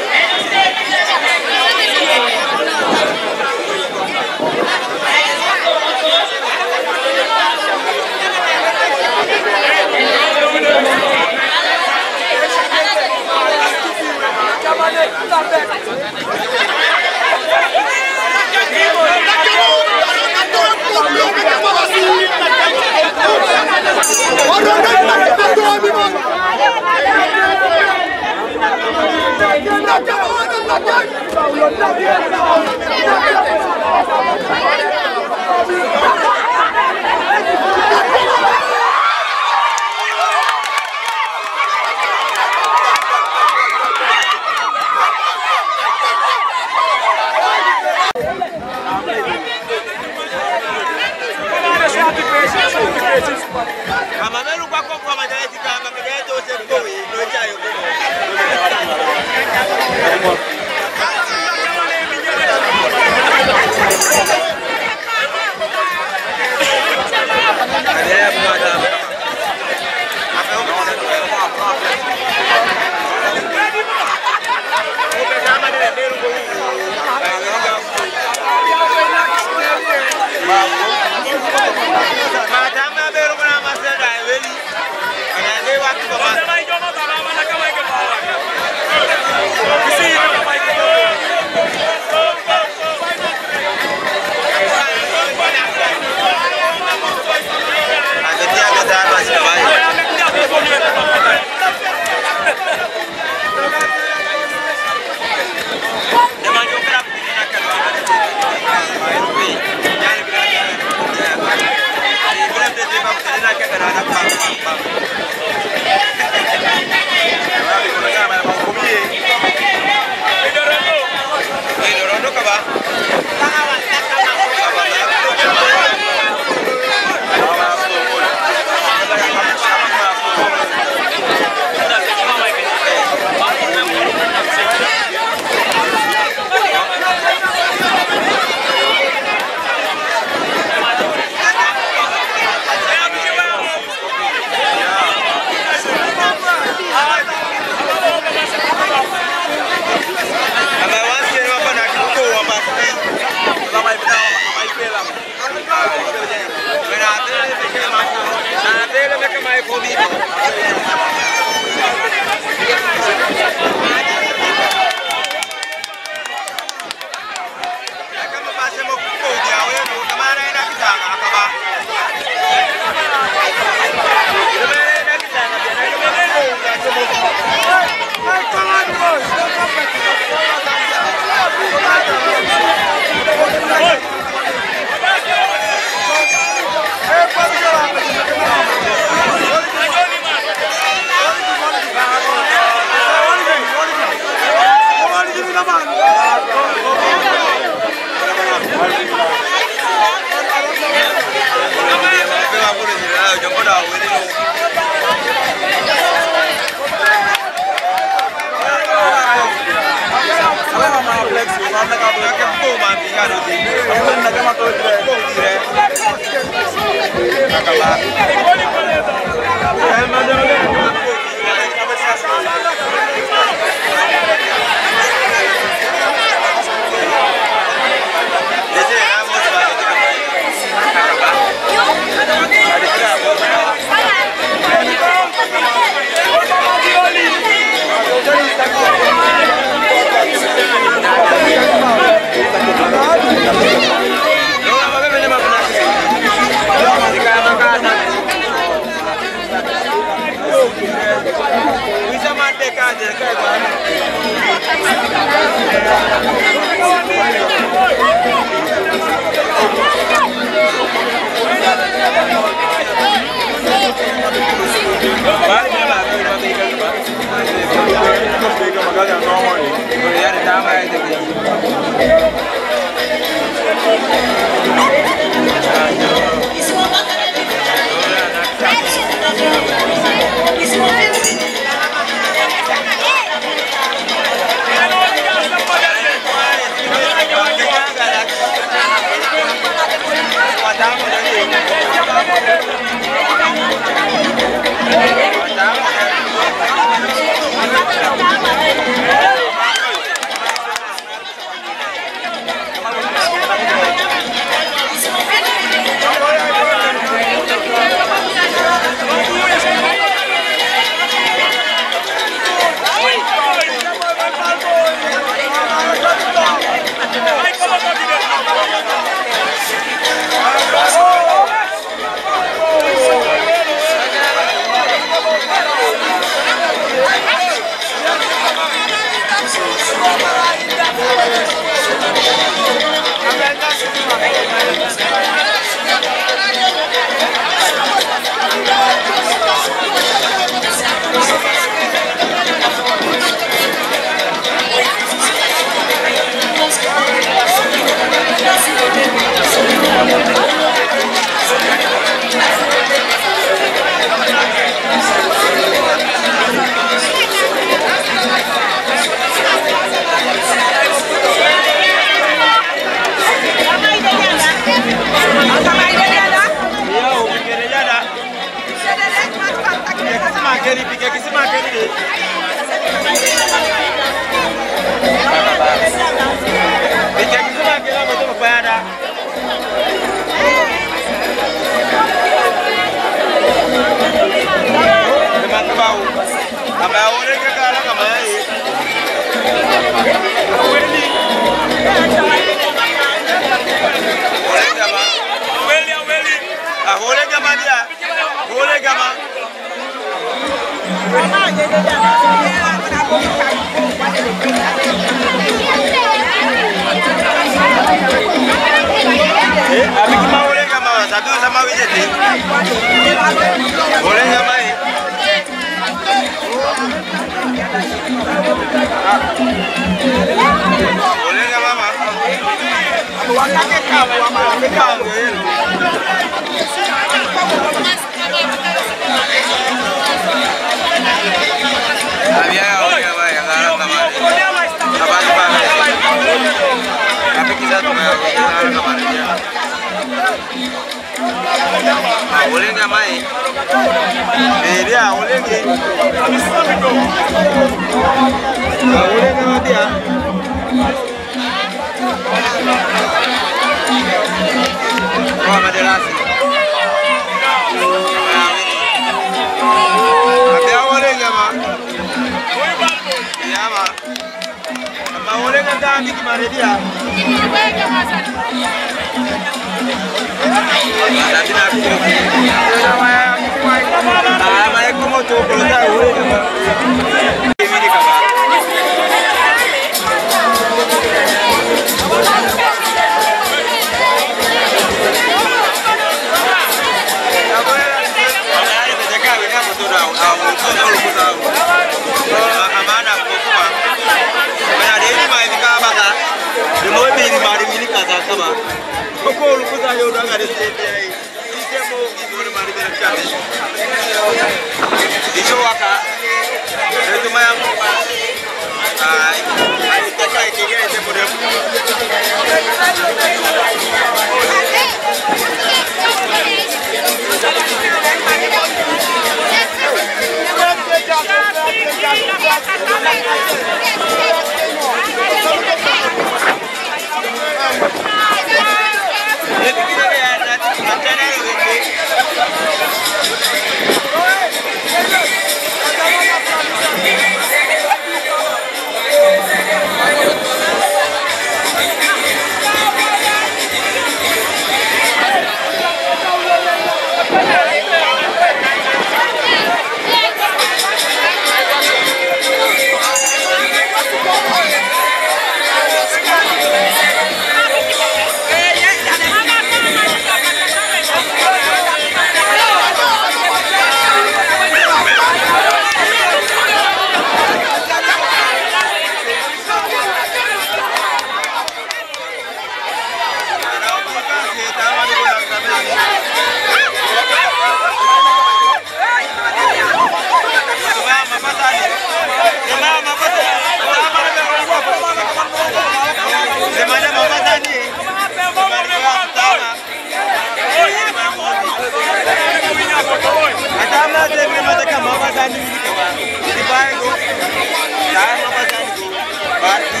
pasani ni kawa. Di bae go. Dah ma pasani go. Bati.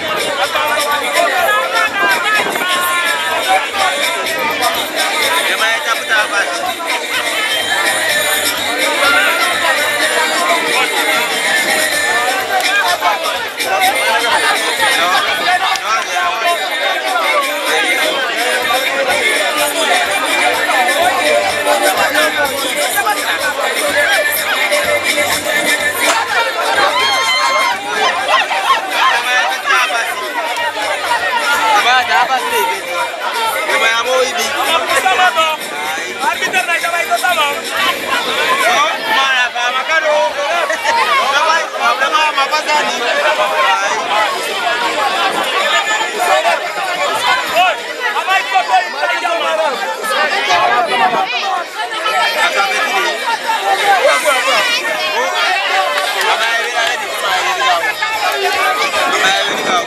Jemaah cabut apa? Dapat sih, gimana mau ini? Sama dong. Arbiter naik sama itu sama. Oh, mana Pak Makado? Apa apa tadi? Oi, apa itu boy? Tadi jauh. Apa ini? Apa ini ada di mana? Apa ini kau?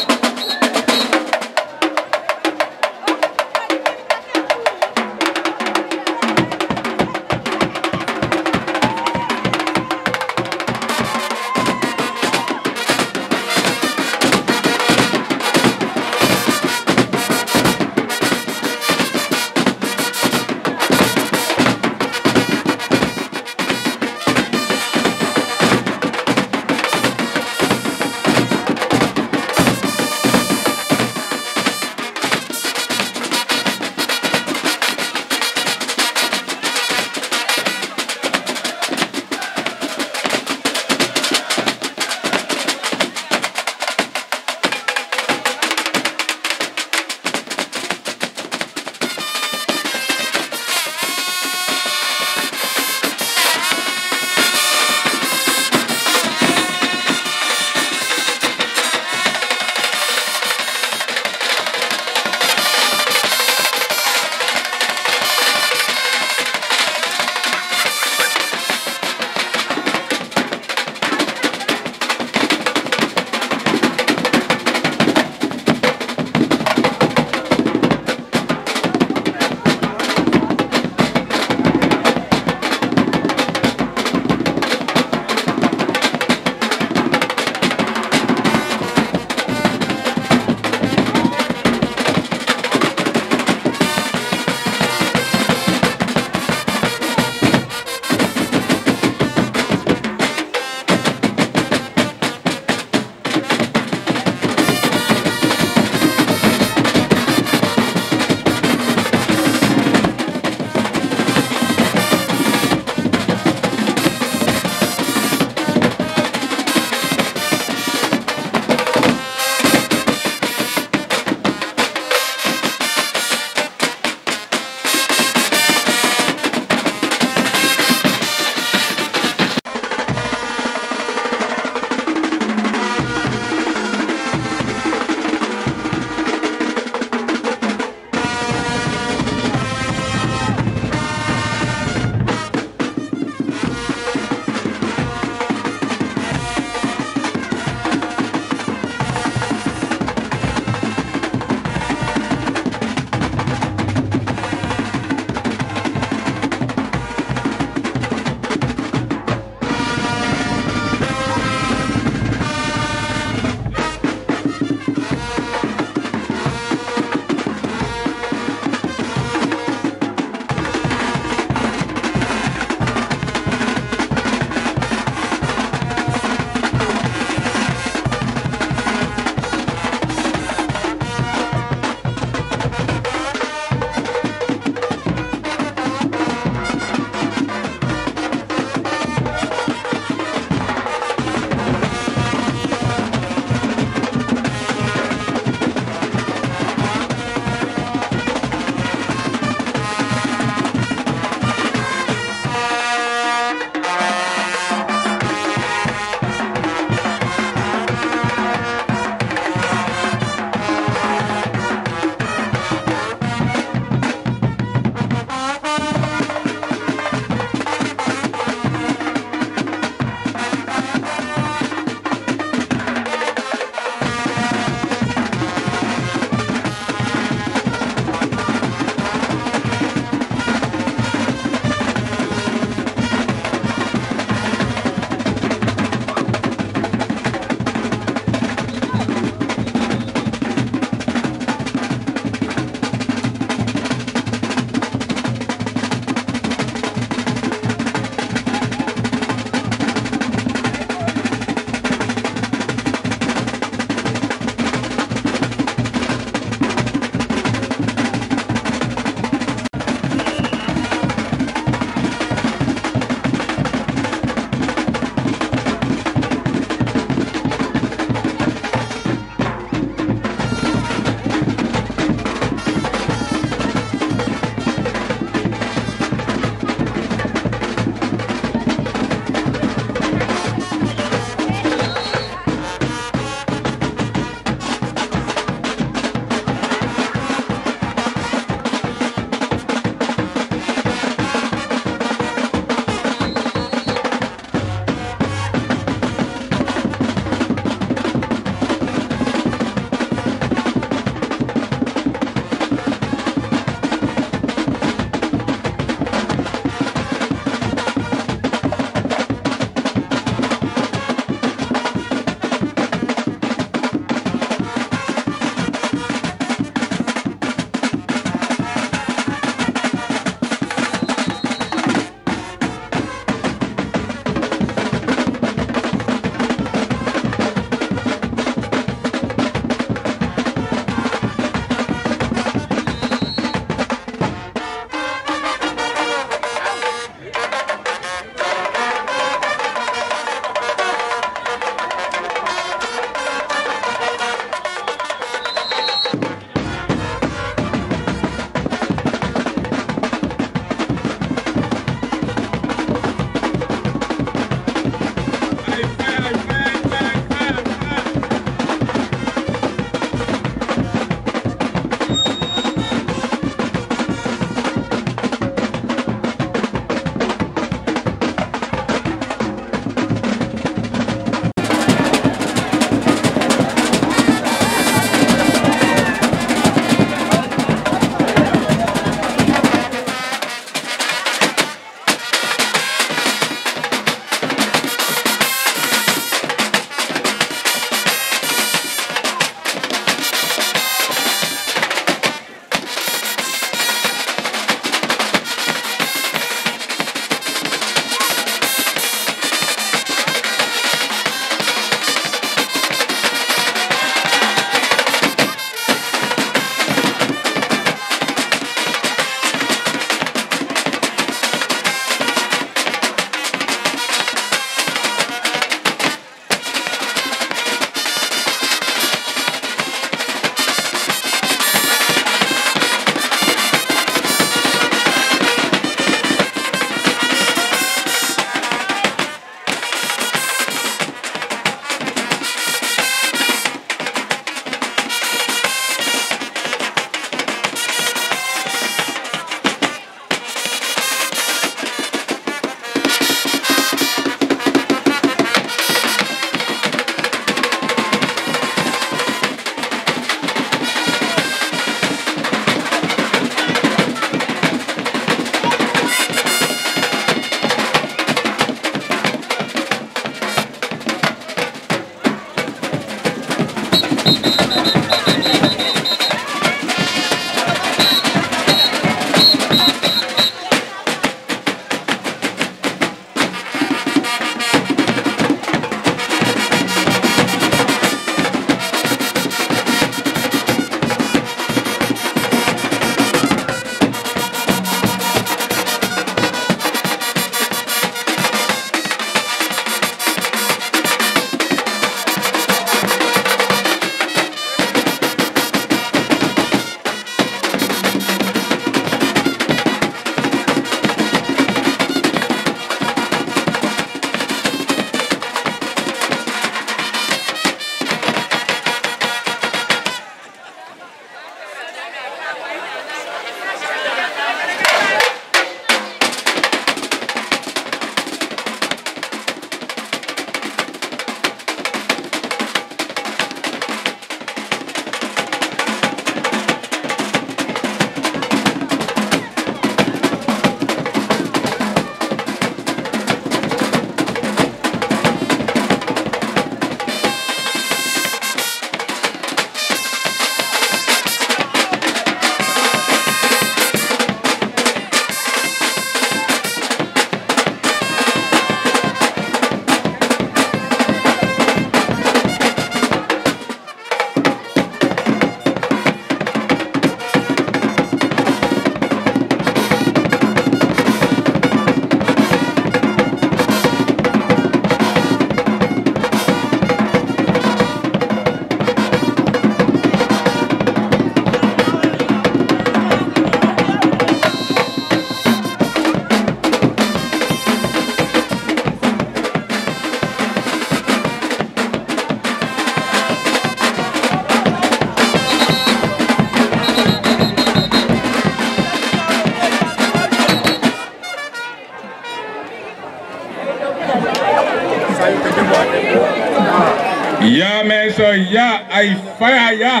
So yeah, I fire ya.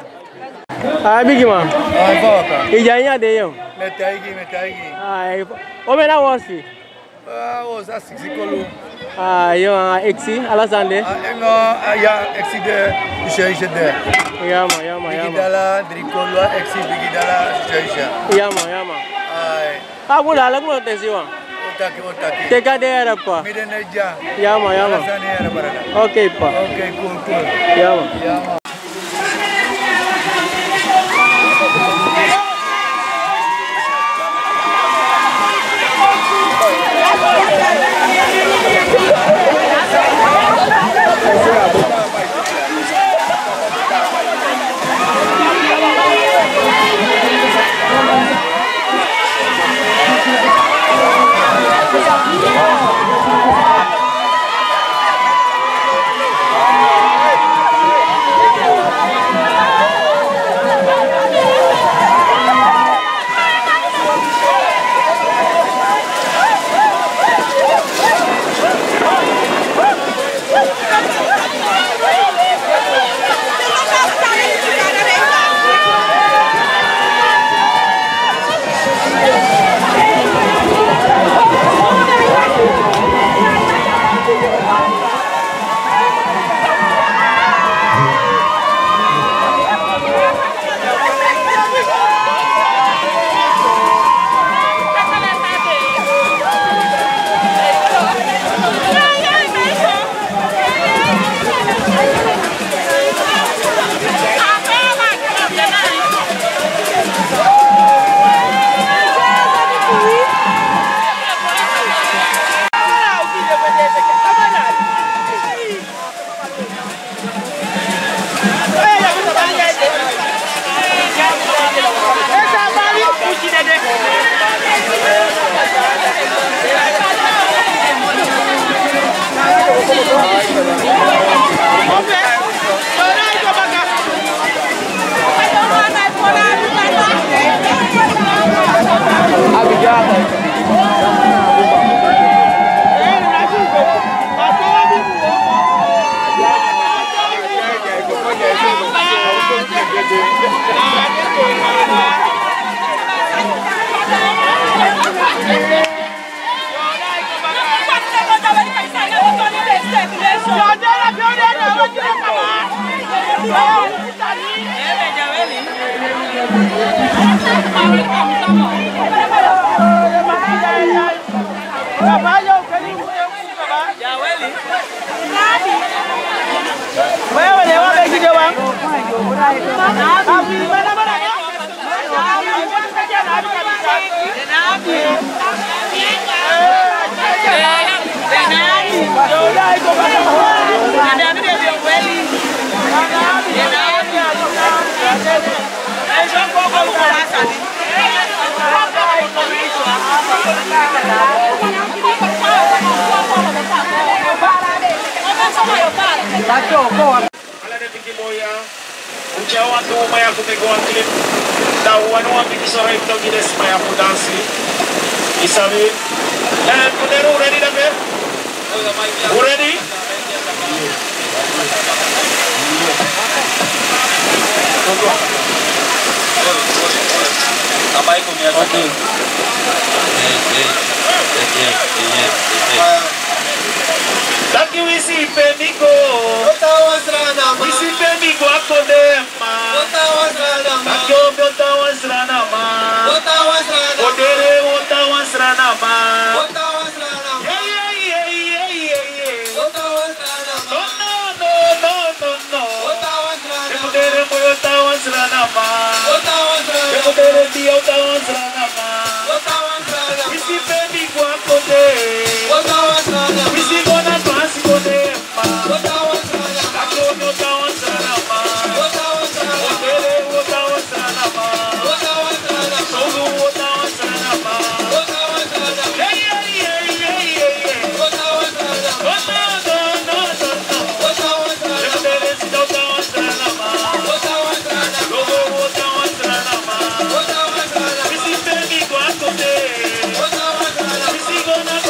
Ah, bigi man. Ah, baka. Ijanya de yo. Metaigi. Ah, o me na wasi. Ah, was a 6 kilo. Ah, yo exi Alasande. Ah, ya exi de Shisha de. Yama. Bigidala, Dricolo, exi Bigidala, Shisha. Yama. Ai, Ah, bula la mo tesiwa. otaki. Te cadera pa. Mideneja. Yama. Alasani era barada. Okay pa. Okay, cool. Yama.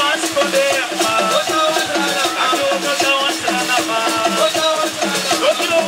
Go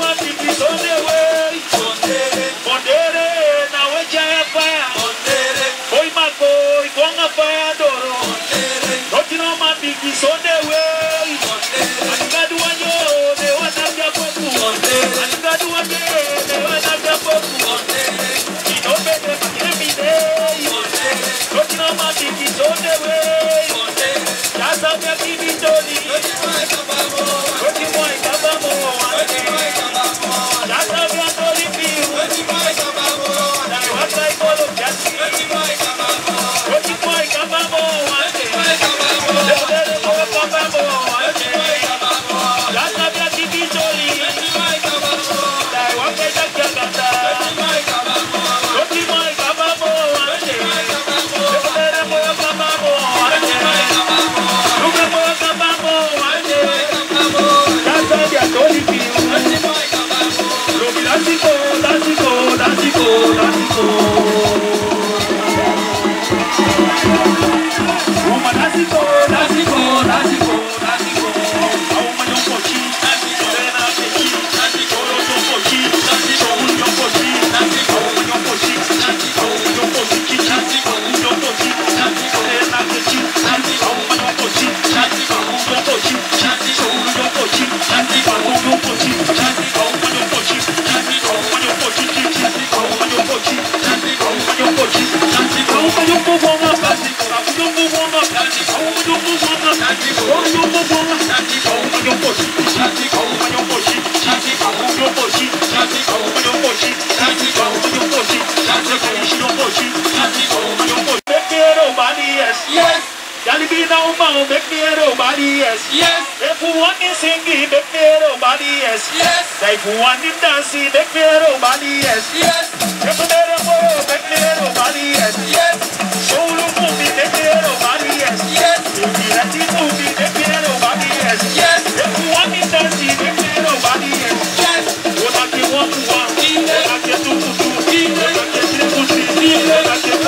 If you want him dancing, make me everybody, yes, yes. If you let him go, make me everybody, yes, yes. Show the movie, make me everybody, yes, yes. If you let him movie, make me everybody, yes, yes. If you want him dancing, make me everybody, yes, yes. What I can want to want, what I can do, what I can do, what I can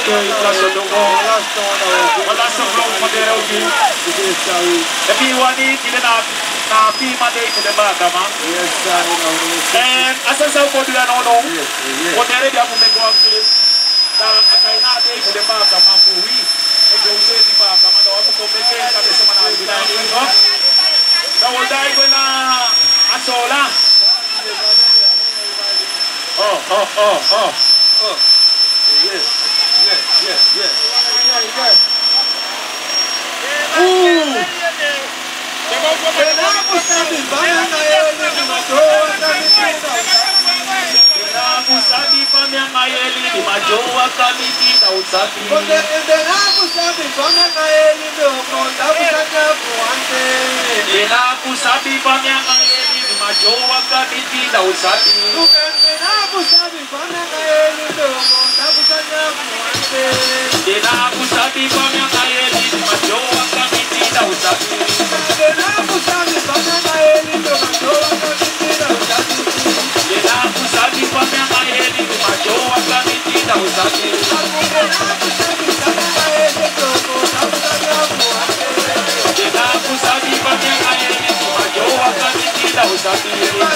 that's what you go. But that's the flow for the okay. If you want it, you don't have FEMA day to the back, man. Yes, sir. And as I said, what do you know? What they ready to make one clip? I can't day to the back, man, for we. If you say the back, man, I want to come make it, and someone else will die. That will die when I saw that. Oh. Yes. Usabi pamya mayeli ni majoa kamiti na usabi. Usabi pamya mayeli ni majoa kamiti na usabi. Usabi pamya mayeli ni majoa kamiti na usabi. Usabi pamya mayeli ni majoa kamiti na usabi. Usabi pamya mayeli ni majoa kamiti na usabi.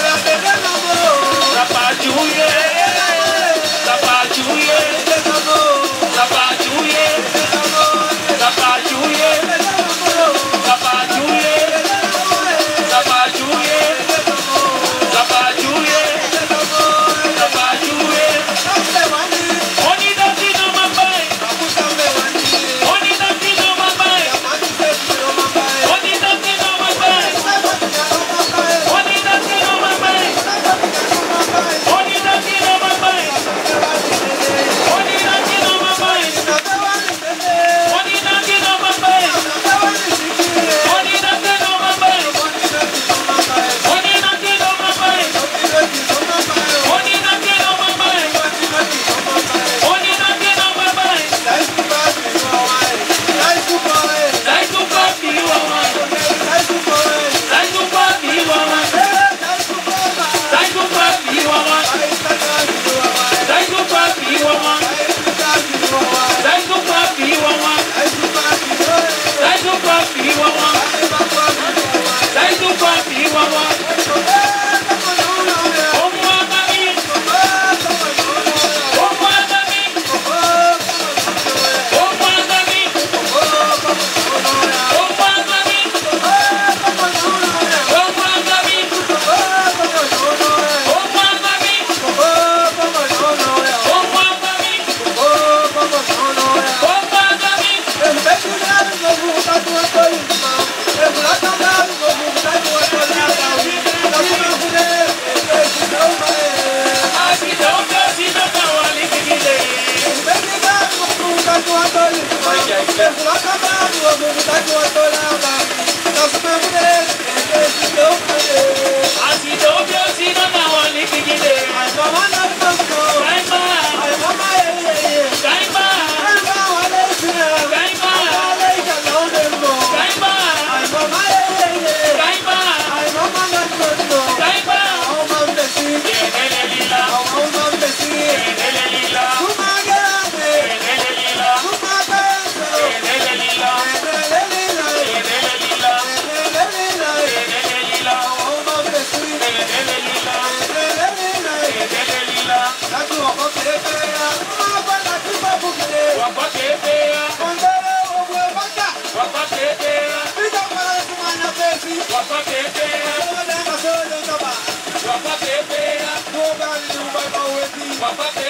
Sapajuye, sapajuye, sapajuye, sapajuye, sapajuye, sapajuye, sapajuye, sapajuye. Oni dati no mabai, oni dati no mabai, oni dati no mabai, oni dati no mabai, oni dati no mabai, oni dati no mabai, oni dati no mabai, oni dati no mabai, oni dati no mabai, oni dati no mabai, oni dati no mabai. Dai tu papi wawa, dai tu papi wawa, dai tu papi wawa, dai tu papi wawa, dai tu papi wawa, dai tu papi wawa, dai tu papi wawa. Papa